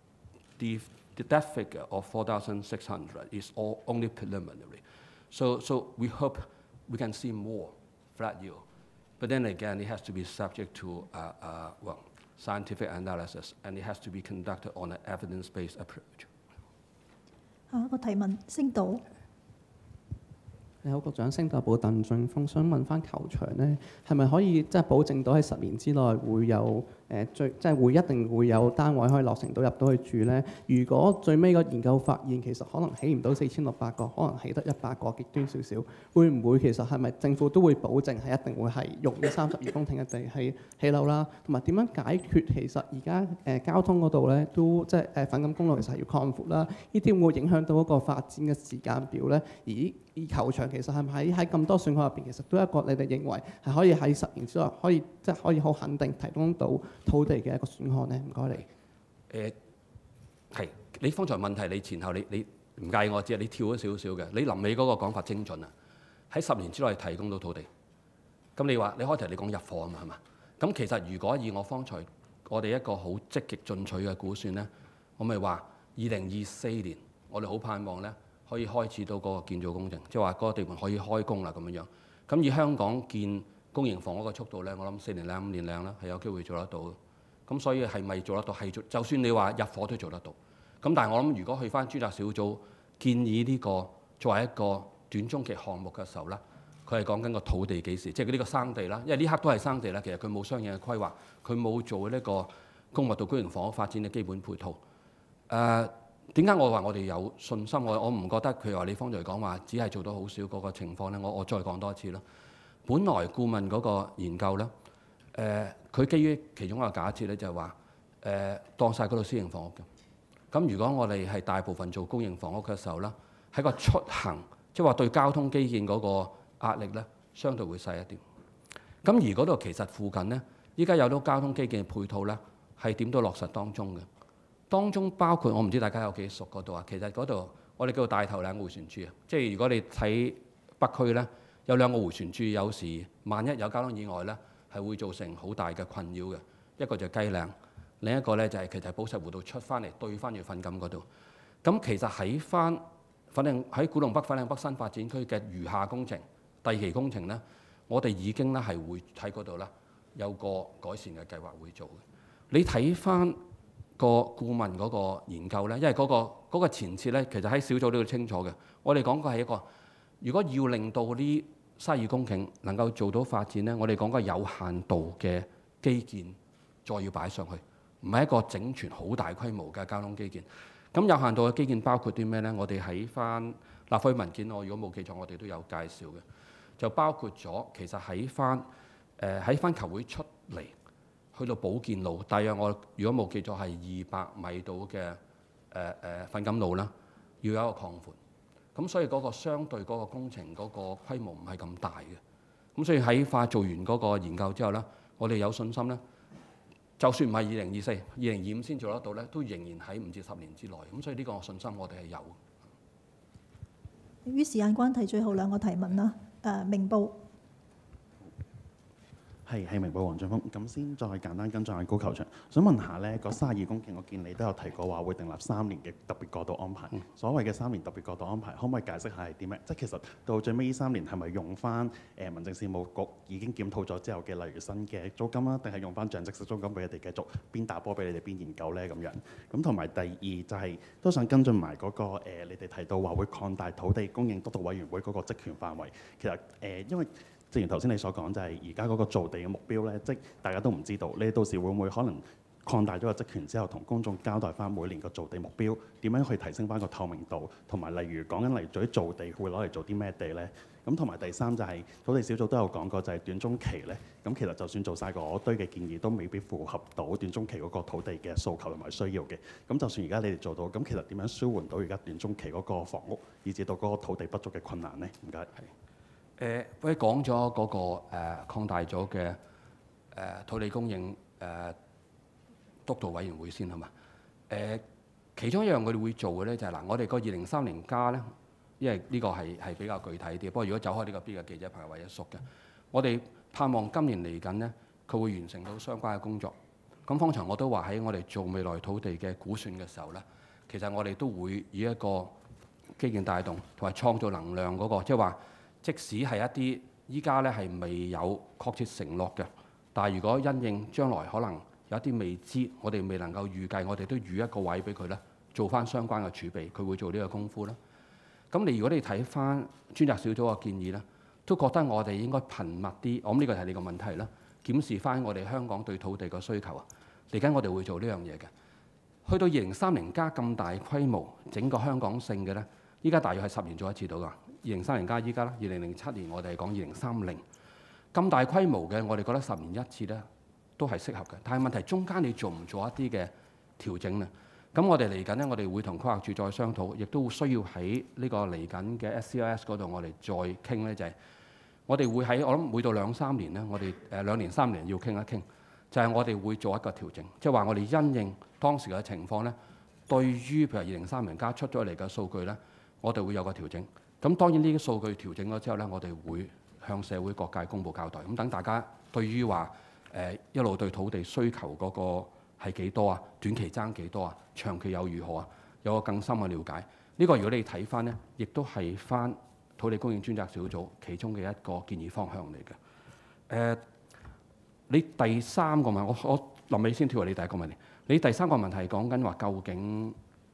[SPEAKER 1] that figure of 4,600 is only preliminary. So we hope we can see more flat yield. But then again, it has to be subject to scientific analysis, and it has to be conducted on an evidence-based approach.
[SPEAKER 2] 個提問，星島。
[SPEAKER 9] 你好，局長，星島報鄧俊峰，想問翻球場咧，係咪可以即係保證到喺10年之內會有一定會有單位可以落成到入到去住咧？如果最尾個研究發現其實可能起唔到4600個，可能起得100個，極端少少，會唔會其實係咪政府都會保證係一定會係用呢32公頃嘅地係起樓啦？同埋點樣解決其實而家交通嗰度咧都即係粉錦公路其實係要擴闊啦，呢啲會唔會影響到嗰個發展嘅時間表咧？而球場其實係咪喺咁多選項入邊，其實都係一個你哋認為係可以喺10年之內可以好肯定提供到土地嘅一個選項咧？唔該你。
[SPEAKER 1] 係你方才問題，你前後你唔介意我知，你跳咗少少嘅。你臨尾嗰個講法精準啊！喺10年之內提供到土地。咁你話你開頭你講入伙啊嘛係嘛？咁其實如果以我方才我哋一個好積極進取嘅估算咧，我咪話2024年我哋好盼望咧。可以開始到嗰個建造工程，即係話嗰個地盤可以開工啦咁樣。咁以香港建公營房屋嘅速度咧，我諗4年零5年零啦，係有機會做得到嘅。咁所以係咪做得到？係做，就算你話入伙都做得到。咁但係我諗，如果去翻專責小組建議呢個作為一個短中期項目嘅時候咧，佢係講緊個土地幾時，即係呢個生地啦。因為呢刻都係生地啦，其實佢冇相應嘅規劃，佢冇做呢個公共到居營房屋發展嘅基本配套。點解我話我哋有信心？我唔覺得譬如話你方才講話只係做到好少嗰個情況咧。我再講多一次啦。本來顧問嗰個研究咧，佢基於其中一個假設咧，就係話當晒嗰度私營房屋嘅。咁如果我哋係大部分做公營房屋嘅時候咧，喺個出行，即係話對交通基建嗰個壓力咧，相對會細一啲。咁而嗰度其實附近咧，依家有咗交通基建嘅配套咧，係點都落實當中嘅。當中包括我唔知大家有幾熟嗰度啊，其實嗰度我哋叫做大頭嶺迴旋處啊，即係如果你睇北區咧，有兩個迴旋處，有時萬一有交通意外咧，係會造成好大嘅困擾嘅。一個就係雞嶺，另一個咧就係其實寶石湖道出翻嚟對翻住粉錦嗰度。咁其實喺古洞北粉嶺北新發展區嘅餘下工程第二期工程咧，我哋已經咧係會喺嗰度咧有個改善嘅計劃會做嘅。你睇翻個顧問嗰個研究咧，因為嗰個前設咧，其實喺小組都要清楚嘅。我哋講過係一個，如果要令到呢32公頃能夠做到發展咧，我哋講個有限度嘅基建再要擺上去，唔係一個整全好大規模嘅交通基建。咁有限度嘅基建包括啲咩咧？我哋喺翻立法會文件，我如果冇記錯，我哋都有介紹嘅，就包括咗其實喺翻球會出嚟。去到寶劍路，大約我如果冇記錯係200米度嘅粉錦路啦，要有一個擴闊。咁所以嗰個相對嗰個工程嗰個規模唔係咁大嘅。咁所以喺做完嗰個研究之後咧，我哋有信心咧，就算唔係2024、2025先做得到咧，都仍然喺5至10年之內。咁所以呢個信心我哋係有。
[SPEAKER 2] 由於時間關係，最後兩個提問啦。明報。
[SPEAKER 10] 係明報黃俊峰，咁先再簡單跟進下高球場。想問下呢嗰32公頃，我見你都有提過話會訂立3年嘅特別過渡安排。所謂嘅3年特別過渡安排，可唔可以解釋下係啲咩？即係其實到最尾呢3年係咪用翻民政事務局已經檢討咗之後嘅，例如新嘅租金啦，定係用翻象徵式租金俾你哋繼續邊打波俾你哋邊研究呢？咁樣？咁同埋第二就係、都想跟進埋嗰個你哋提到話會擴大土地供應督導委員會嗰個職權範圍。其實因為正如頭先你所講，就係而家嗰個造地嘅目標咧，即大家都唔知道。你到時會唔會可能擴大咗個職權之後，同公眾交代翻每年個造地目標，點樣去提升翻個透明度，同埋例如講緊嚟做啲造地會攞嚟做啲咩地咧？咁同埋第三就係土地小組都有講過，就係短中期咧。咁其實就算做晒嗰堆嘅建議，都未必符合到短中期嗰個土地嘅訴求同埋需要嘅。咁就算而家你哋做到，咁其實點樣舒緩到而家短中期嗰個房屋，以至到嗰個土地不足嘅困難咧？唔該。
[SPEAKER 1] 我哋講咗嗰個擴大咗嘅土地供應督導委員會先係嘛？其中一樣我哋會做嘅咧就係嗱，我哋個2030+咧，因為呢個係比較具體啲。不過如果走開呢個 B 嘅記者朋友或者熟嘅，我哋盼望今年嚟緊咧，佢會完成到相關嘅工作。咁方才我都話喺我哋做未來土地嘅估算嘅時候咧，其實我哋都會以一個基建帶動同埋創造能量嗰個，即係話。即使係一啲依家咧係未有確切承諾嘅，但係如果因應將來可能有一啲未知，我哋未能夠預計，我哋都預一個位俾佢咧，做翻相關嘅儲備，佢會做呢個功夫啦。咁如果你睇翻專責小組嘅建議咧，都覺得我哋應該頻密啲，我諗呢個係你個問題啦。檢視翻我哋香港對土地嘅需求啊，嚟緊我哋會做呢樣嘢嘅。去到2030+咁大規模，整個香港性嘅咧，依家大約係10年做一次到㗎。2030+依家啦，2007年我哋係講2030咁大規模嘅，我哋覺得10年一次咧都係適合嘅。但係問題中間你做唔做一啲嘅調整咧？咁我哋嚟緊咧，我哋會同規劃署再商討，亦都需要喺呢個嚟緊嘅 SCIS 嗰度，我哋再傾咧，就係我哋會喺我諗每到2-3年咧，我哋2年3年要傾一傾，就係我哋會做一個調整，即係話我哋因應當時嘅情況咧，對於譬如2030+出咗嚟嘅數據咧，我哋會有個調整。咁當然呢啲數據調整咗之後咧，我哋會向社會各界公佈交代。咁等大家對於話一路對土地需求嗰個係幾多啊？短期爭幾多啊？長期又如何啊？有個更深嘅了解。呢個如果你睇翻咧，亦都係翻土地供應專責小組其中嘅一個建議方向嚟嘅。 你第三個問題，我臨尾先跳嚟你第一個問題。你第三個問題係講緊話究竟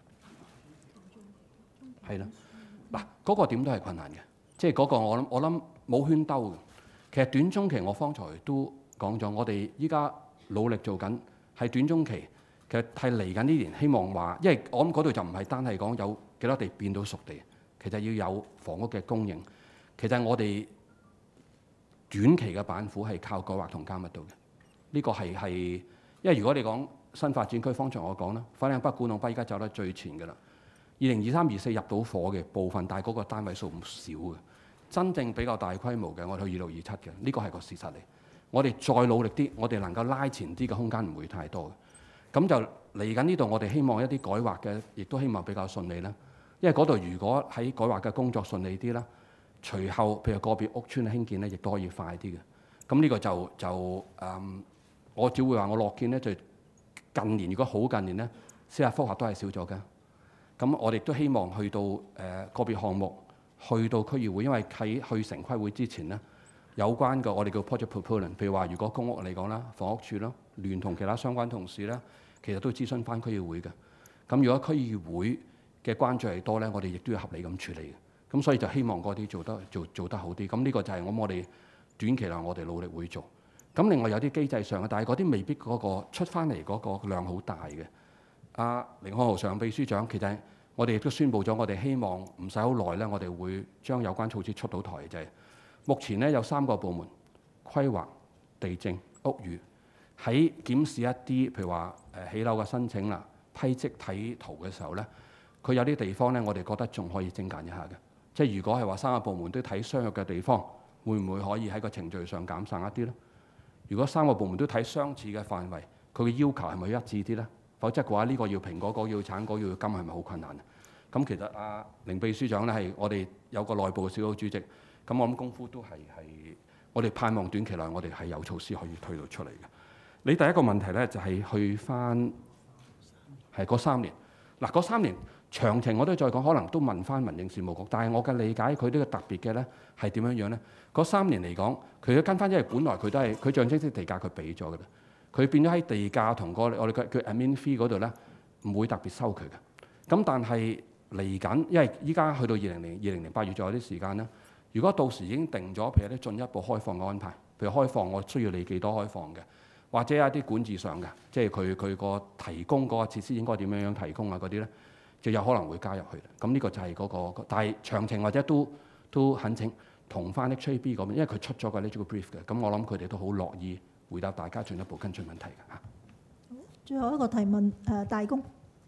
[SPEAKER 1] 係啦，嗱嗰個點都係困難嘅，即係嗰個我諗冇圈兜嘅。其實短中期我方才都講咗，我哋依家努力做緊係短中期，其實係嚟緊呢年希望話，因為我諗嗰度就唔係單係講有幾多地變到熟地，其實要有房屋嘅供應。其實我哋短期嘅板斧係靠改劃同加密度嘅，呢個係因為如果你講新發展區，方才我講啦，粉嶺北、古洞北依家走得最前㗎啦。2023、24入到伙嘅部分，但係嗰個單位數唔少嘅。真正比較大規模嘅，我哋去26、27嘅，呢個係個事實嚟。我哋再努力啲，我哋能夠拉前啲嘅空間唔會太多嘅。咁就嚟緊呢度，我哋希望一啲改劃嘅，亦都希望比較順利啦。因為嗰度如果喺改劃嘅工作順利啲啦，隨後譬如個別屋邨嘅興建咧，亦都可以快啲嘅。咁呢個我只會話我樂見咧，就近年如果好近年咧，司法覆核都係少咗嘅。咁我哋都希望去到個別項目，去到區議會，因為喺去城規會之前咧，有關嘅我哋叫 project proponent， 譬如話如果公屋嚟講啦，房屋署啦，聯同其他相關同事咧，其實都諮詢翻區議會嘅。咁如果區議會嘅關注係多咧，我哋亦都要合理咁處理嘅。咁所以就希望嗰啲做得好啲。咁呢個就係我哋短期內我哋努力會做。咁另外有啲機制上嘅，但係嗰啲未必嗰個出翻嚟嗰個量好大嘅。甯漢豪常秘書長，其實我哋亦都宣布咗，我哋希望唔使好耐咧，我哋會將有關措施出到台就係。目前咧有3個部門，規劃、地政、屋宇，喺檢視一啲譬如話起樓嘅申請啦、批則睇圖嘅時候咧，佢有啲地方咧，我哋覺得仲可以精簡一下嘅。即係如果係話3個部門都睇相若嘅地方，會唔會可以喺個程序上減省一啲咧？如果3個部門都睇相似嘅範圍，佢嘅要求係咪一致啲咧？否則嘅話，呢個要蘋果，嗰個要橙，嗰個要金，係咪好困難啊？咁其實甯秘書長咧係我哋有個內部嘅小組主席，咁我諗功夫都係我哋盼望短期內我哋係有措施可以推到出嚟嘅。你第一個問題咧就係去翻係嗰3年，嗱嗰3年詳情我都再講，可能都問翻民政事務局，但係我嘅理解佢呢個特別嘅咧係點樣樣咧？嗰3年嚟講，佢都跟翻，因為本來佢都係佢象徵式地價佢俾咗嘅啦，佢變咗喺地價同個我哋叫 admin fee 嗰度咧唔會特別收佢嘅。咁但係嚟緊，因為依家去到2020年8月左右啲時間咧，如果到時已經定咗，譬如啲進一步開放嘅安排，譬如開放我需要你幾多開放嘅，或者有一啲管治上嘅，即係佢個提供嗰個設施應該點樣提供啊嗰啲咧，就有可能會加入去。咁呢個就係嗰個，但係詳情或者都懇請同翻 HAB 嗰邊，因為佢出咗個 legal brief 嘅，咁我諗佢哋都好樂意回答大家進一步跟進問題嘅嚇。
[SPEAKER 2] 最後一個提問，大公。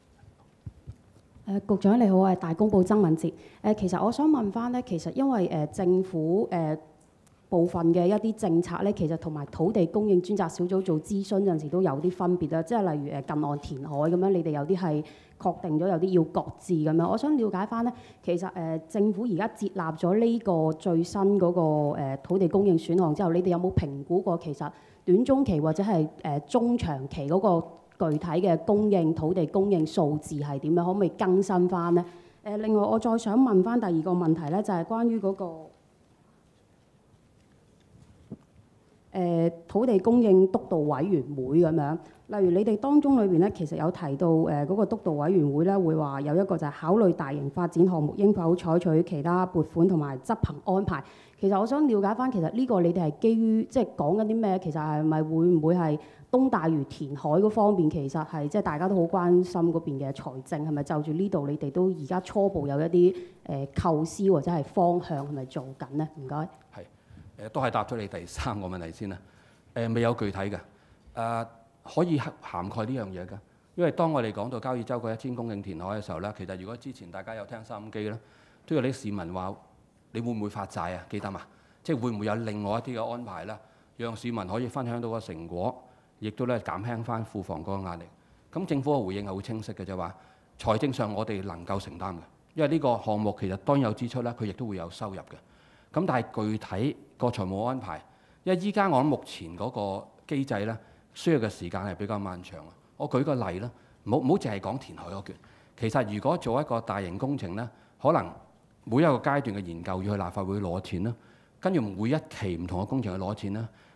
[SPEAKER 11] 局長你好，我係大公報曾敏捷。其實我想問翻咧，其實因為政府部分嘅一啲政策咧，其實同埋土地供應專責小組做諮詢有陣時都有啲分別啦。即係例如近岸填海咁樣，你哋有啲係確定咗，有啲要擱置咁樣。我想了解翻咧，其實政府而家接納咗呢個最新嗰個土地供應選項之後，你哋有冇評估過其實短中期或者係中長期嗰個具體嘅土地供應數字係點樣？可唔可以更新翻呢？另外我再想問翻第二個問題咧，就係關於嗰個土地供應督導委員會咁樣。例如你哋當中裏邊咧，其實有提到嗰個督導委員會咧，會話有一個就係考慮大型發展項目應否採取其他撥款同埋執行安排。其實我想了解翻，其實呢個你哋係基於即係講緊啲咩？其實係咪會唔會係東大嶼填海嗰方面，其實係即係大家都好關心嗰邊嘅財政係咪就住呢度？你哋都而家初步有一啲構思或者係方向係咪做緊呢？唔該。
[SPEAKER 1] 係都係答咗你第3個問題先啦。未有具體嘅可以涵蓋呢樣嘢㗎。因為當我哋講到交椅洲嗰1000公頃填海嘅時候咧，其實如果之前大家有聽收音機咧，都有啲市民話：你會唔會發債啊？記得嘛？即係會唔會有另外一啲嘅安排啦，讓市民可以分享到個成果，亦都咧減輕翻庫房嗰個壓力。咁政府嘅回應係好清晰嘅，就話財政上我哋能夠承擔嘅，因為呢個項目其實當有支出咧，佢亦都會有收入嘅。咁但係具體個財務安排，因為依家我諗目前嗰個機制咧，需要嘅時間係比較漫長啊。我舉個例啦，唔好淨係講填海嗰橛。其實如果做一個大型工程咧，可能每一個階段嘅研究要去立法會攞錢啦，跟住每一期唔同嘅工程去攞錢啦，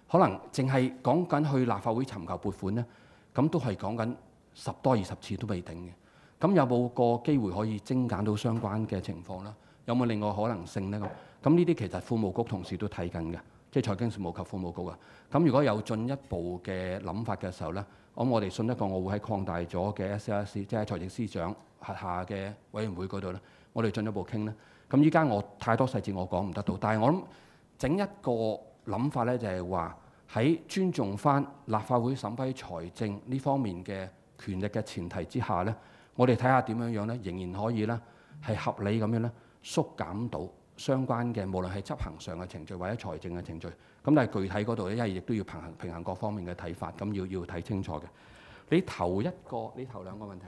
[SPEAKER 1] 可能淨係講緊去立法會尋求撥款咧，咁都係講緊10多20次都未定嘅。咁有冇個機會可以精簡到相關嘅情況啦？有冇另外可能性咧？咁呢啲其實庫務局同事都睇緊嘅，即係財經事務及庫務局啊。咁如果有進一步嘅諗法嘅時候咧，我哋信得過我會喺擴大咗嘅 SLC， 即係財政司長轄下嘅委員會嗰度咧，我哋進一步傾咧。咁依家我太多細節我講唔得到，但係我諗整一個諗法咧，就係話喺尊重翻立法會審批財政呢方面嘅權力嘅前提之下咧，我哋睇下點樣樣咧，仍然可以咧係合理咁樣咧縮減到相關嘅無論係執行上嘅程序或者財政嘅程序。咁但係具體嗰度咧，因為亦都要平衡各方面嘅睇法，咁要睇清楚嘅。你頭兩個問題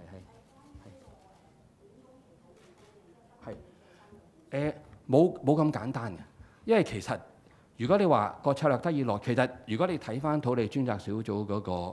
[SPEAKER 1] 係冇咁簡單嘅，因為其實如果你話個策略得以落，其實如果你睇翻土地專責小組嗰個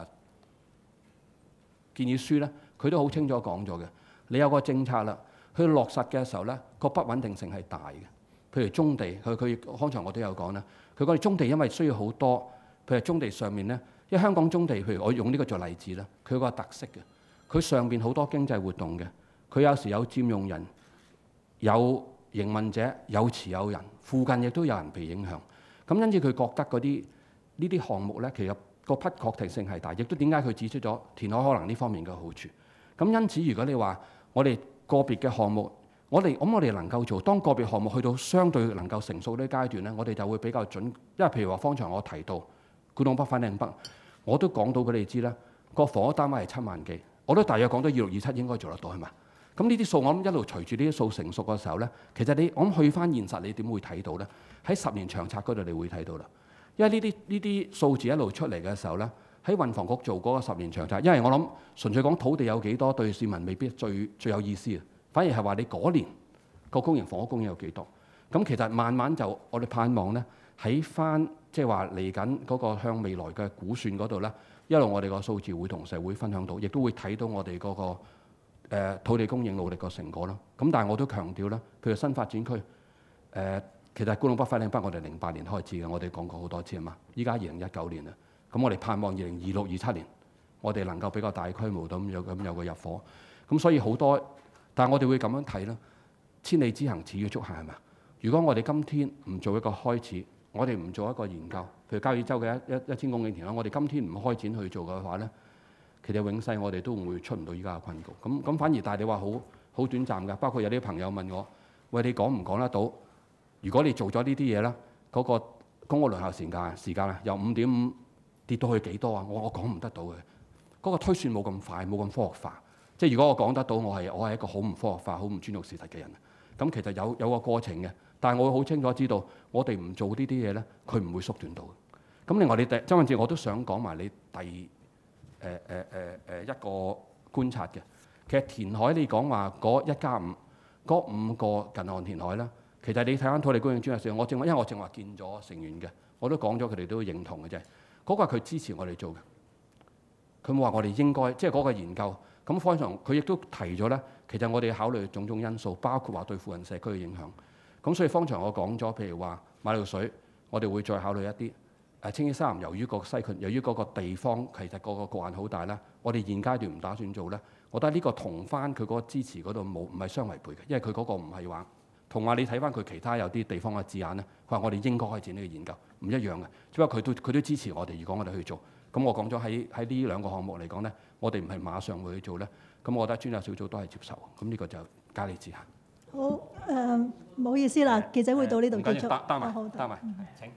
[SPEAKER 1] 建議書咧，佢都好清楚講咗嘅。你有個政策啦，去落實嘅時候咧，個不穩定性係大嘅。譬如棕地，佢剛才我都有講啦，佢講棕地因為需要好多，譬如棕地上面咧，因為香港棕地，譬如我用呢個做例子啦，佢有個特色嘅，佢上邊好多經濟活動嘅，佢有時有佔用人，有營運者，有持有人，附近亦都有人被影響。咁因此佢覺得呢啲項目咧，其實個不確定性係大，亦都點解佢指出咗填海可能呢方面嘅好處。咁因此如果你話我哋個別嘅項目，我哋能夠做，當個別項目去到相對能夠成熟呢階段咧，我哋就會比較準。因為譬如話方才我提到古洞北、粉嶺北，我都講到俾你知啦，個房屋單位係7萬幾，我都大約講到2627應該做得到係嘛？咁呢啲數我諗一路隨住呢啲數成熟嘅時候咧，其實我諗去翻現實，你點會睇到咧？喺10年長策嗰度你會睇到啦。因為呢啲數字一路出嚟嘅時候咧，喺運房局做嗰個10年長策，因為我諗純粹講土地有幾多對市民未必最有意思啊，反而係話你嗰年個公營房屋供應有幾多。咁其實慢慢就我哋盼望咧，喺翻即係話嚟緊嗰個向未來嘅估算嗰度咧，一路我哋個數字會同社會分享到，亦都會睇到我哋嗰個土地供應努力個成果啦。咁但係我都強調啦，譬如新發展區其實古洞北、粉嶺北我哋08年開始嘅，我哋講過好多次啊嘛。依家2019年啦，咁我哋盼望2026、27年我哋能夠比較大規模咁有個入伙。咁所以好多，但係我哋會咁樣睇啦。千里之行，始於足下係咪？如果我哋今天唔做一個開始，我哋唔做一個研究，譬如交椅洲嘅1000公頃填海，我哋今天唔開展去做嘅話咧，其實永世我哋都唔會出唔到依家嘅困局。咁反而，但係你話好短暫㗎。包括有啲朋友問我：喂，你講唔講得到？如果你做咗呢啲嘢啦，嗰個公屋輪候時間啊，由5.5跌到去幾多啊？我講唔得到嘅。嗰個推算冇咁快，冇咁科學化。即係如果我講得到，我係一個好唔科學化、好唔尊重事實嘅人。咁其實有個過程嘅，但係我會好清楚知道，我哋唔做呢啲嘢咧，佢唔會縮短到嘅。咁另外你周文智，我都想講埋你第一個觀察嘅。其實填海你講話嗰1+5嗰5個近岸填海啦，其實你睇翻土地供應專責小組，因為我正話見咗成員嘅，我都講咗佢哋都認同嘅啫。嗰個係佢支持我哋做嘅，佢冇話我哋應該即係嗰個研究。咁方常佢亦都提咗咧，其實我哋要考慮種種因素，包括話對附近社區嘅影響。咁所以方常我講咗，譬如話馬料水，我哋會再考慮一啲。青衣西南由於個西區，由於嗰個地方其實個局限好大啦，我哋現階段唔打算做咧。我覺得呢個同翻佢嗰個支持嗰度唔係相違背嘅，因為佢嗰個唔係話同話你睇翻佢其他有啲地方嘅字眼咧，佢話我哋應該開展呢個研究，唔一樣嘅。只不過佢都支持我哋，如果我哋去做。咁我講咗喺呢兩個項目嚟講咧，我哋唔係馬上會去做咧。咁我覺得專責小組都係接受。咁呢個就加你自行。
[SPEAKER 2] 好唔好意思啦，記者會到呢度結束。
[SPEAKER 1] 答埋。請。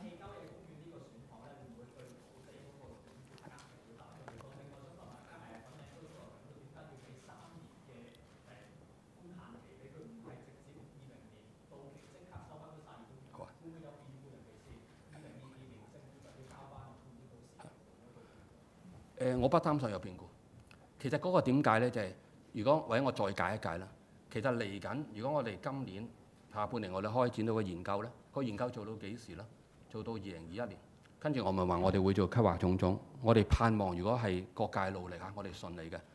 [SPEAKER 1] 我不擔心有變故。其實嗰個點解咧，就係如果或者我再解一解啦。其實嚟緊，如果我哋今年下半年我哋開展到個研究咧，個研究做到幾時咧？做到2021年，跟住我咪話我哋會做規劃種種。我哋盼望如果係各界努力嚇，我哋順利嘅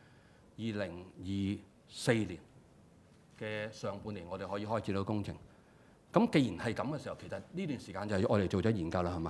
[SPEAKER 1] 2024年嘅上半年，我哋可以開展到工程。咁既然係咁嘅時候，其實呢段時間就係我哋做咗研究啦，係嘛？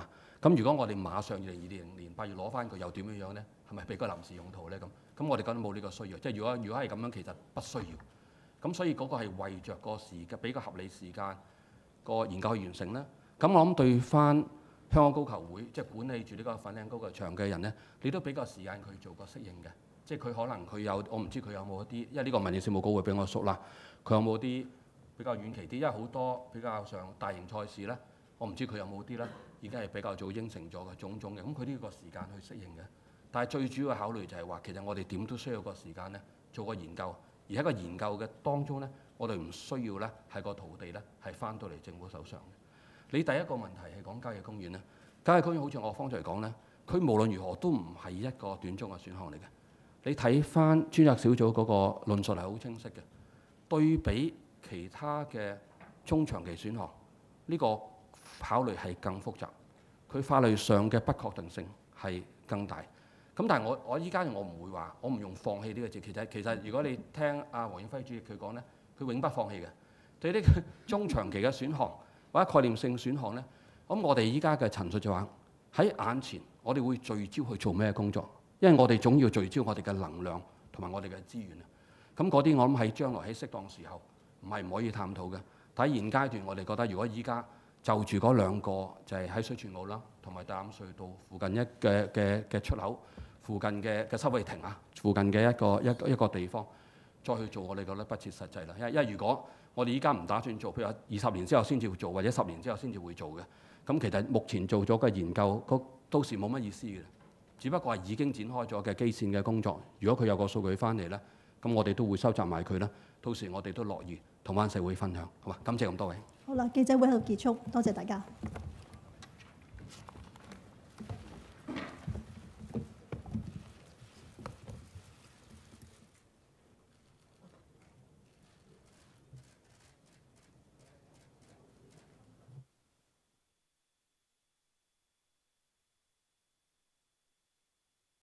[SPEAKER 1] 咁如果我哋馬上2020年8月攞翻佢，又點樣呢？係咪俾個臨時用途呢？咁我哋覺得冇呢個需要。即係如果係咁樣，其實不需要。咁所以嗰個係為着個時間，俾個合理時間個研究去完成啦。咁我諗對翻香港高球會，即係管理住呢個粉嶺高球場嘅人呢，你都俾個時間佢做個適應嘅。即係佢可能佢有，我唔知佢有冇一啲，因為呢個民政事務局會俾我熟啦。佢有冇啲比較遠期啲？因為好多比較上大型賽事呢，我唔知佢有冇啲呢，已經係比較早應承咗嘅種種嘅。咁佢呢個時間去適應嘅。但係最主要嘅考慮就係話，其實我哋點都需要個時間呢，做個研究。而喺個研究嘅當中呢，我哋唔需要呢係個土地呢係翻到嚟政府手上嘅。你第一個問題係講郊野公園呢，郊野公園好似我方才講呢，佢無論如何都唔係一個短中嘅選項嚟嘅。你睇翻專責小組嗰個論述係好清晰嘅，對比其他嘅中長期選項，呢個考慮係更複雜，佢法律上嘅不確定性係更大。咁但係我依家我唔會話，我唔用放棄呢個字。其實如果你聽阿黃遠輝主席佢講呢，佢永不放棄嘅。對呢個中長期嘅選項或者概念性選項呢，咁我哋依家嘅陳述就話喺眼前，我哋會聚焦去做咩工作？因為我哋總要聚焦我哋嘅能量同埋我哋嘅資源啊。咁嗰啲我諗喺將來喺適當時候唔可以探討嘅。但係現階段我哋覺得，如果依家就住嗰兩個就係喺水泉澳啦，同埋大欖隧道附近嘅出口附近嘅收費亭啊，附近嘅一個地方再去做，我哋覺得不切實際啦。因為如果我哋依家唔打算做，譬如話20年之後先至會做，或者10年之後先至會做嘅，咁其實目前做咗嘅研究，到時冇乜意思嘅。只不過係已經展開咗嘅基線嘅工作，如果佢有個數據翻嚟呢，咁我哋都會收集埋佢啦。到時我哋都樂意同翻社會分享，好嘛？感謝咁多位。
[SPEAKER 2] 好啦，記者會喺度結束，多謝大家。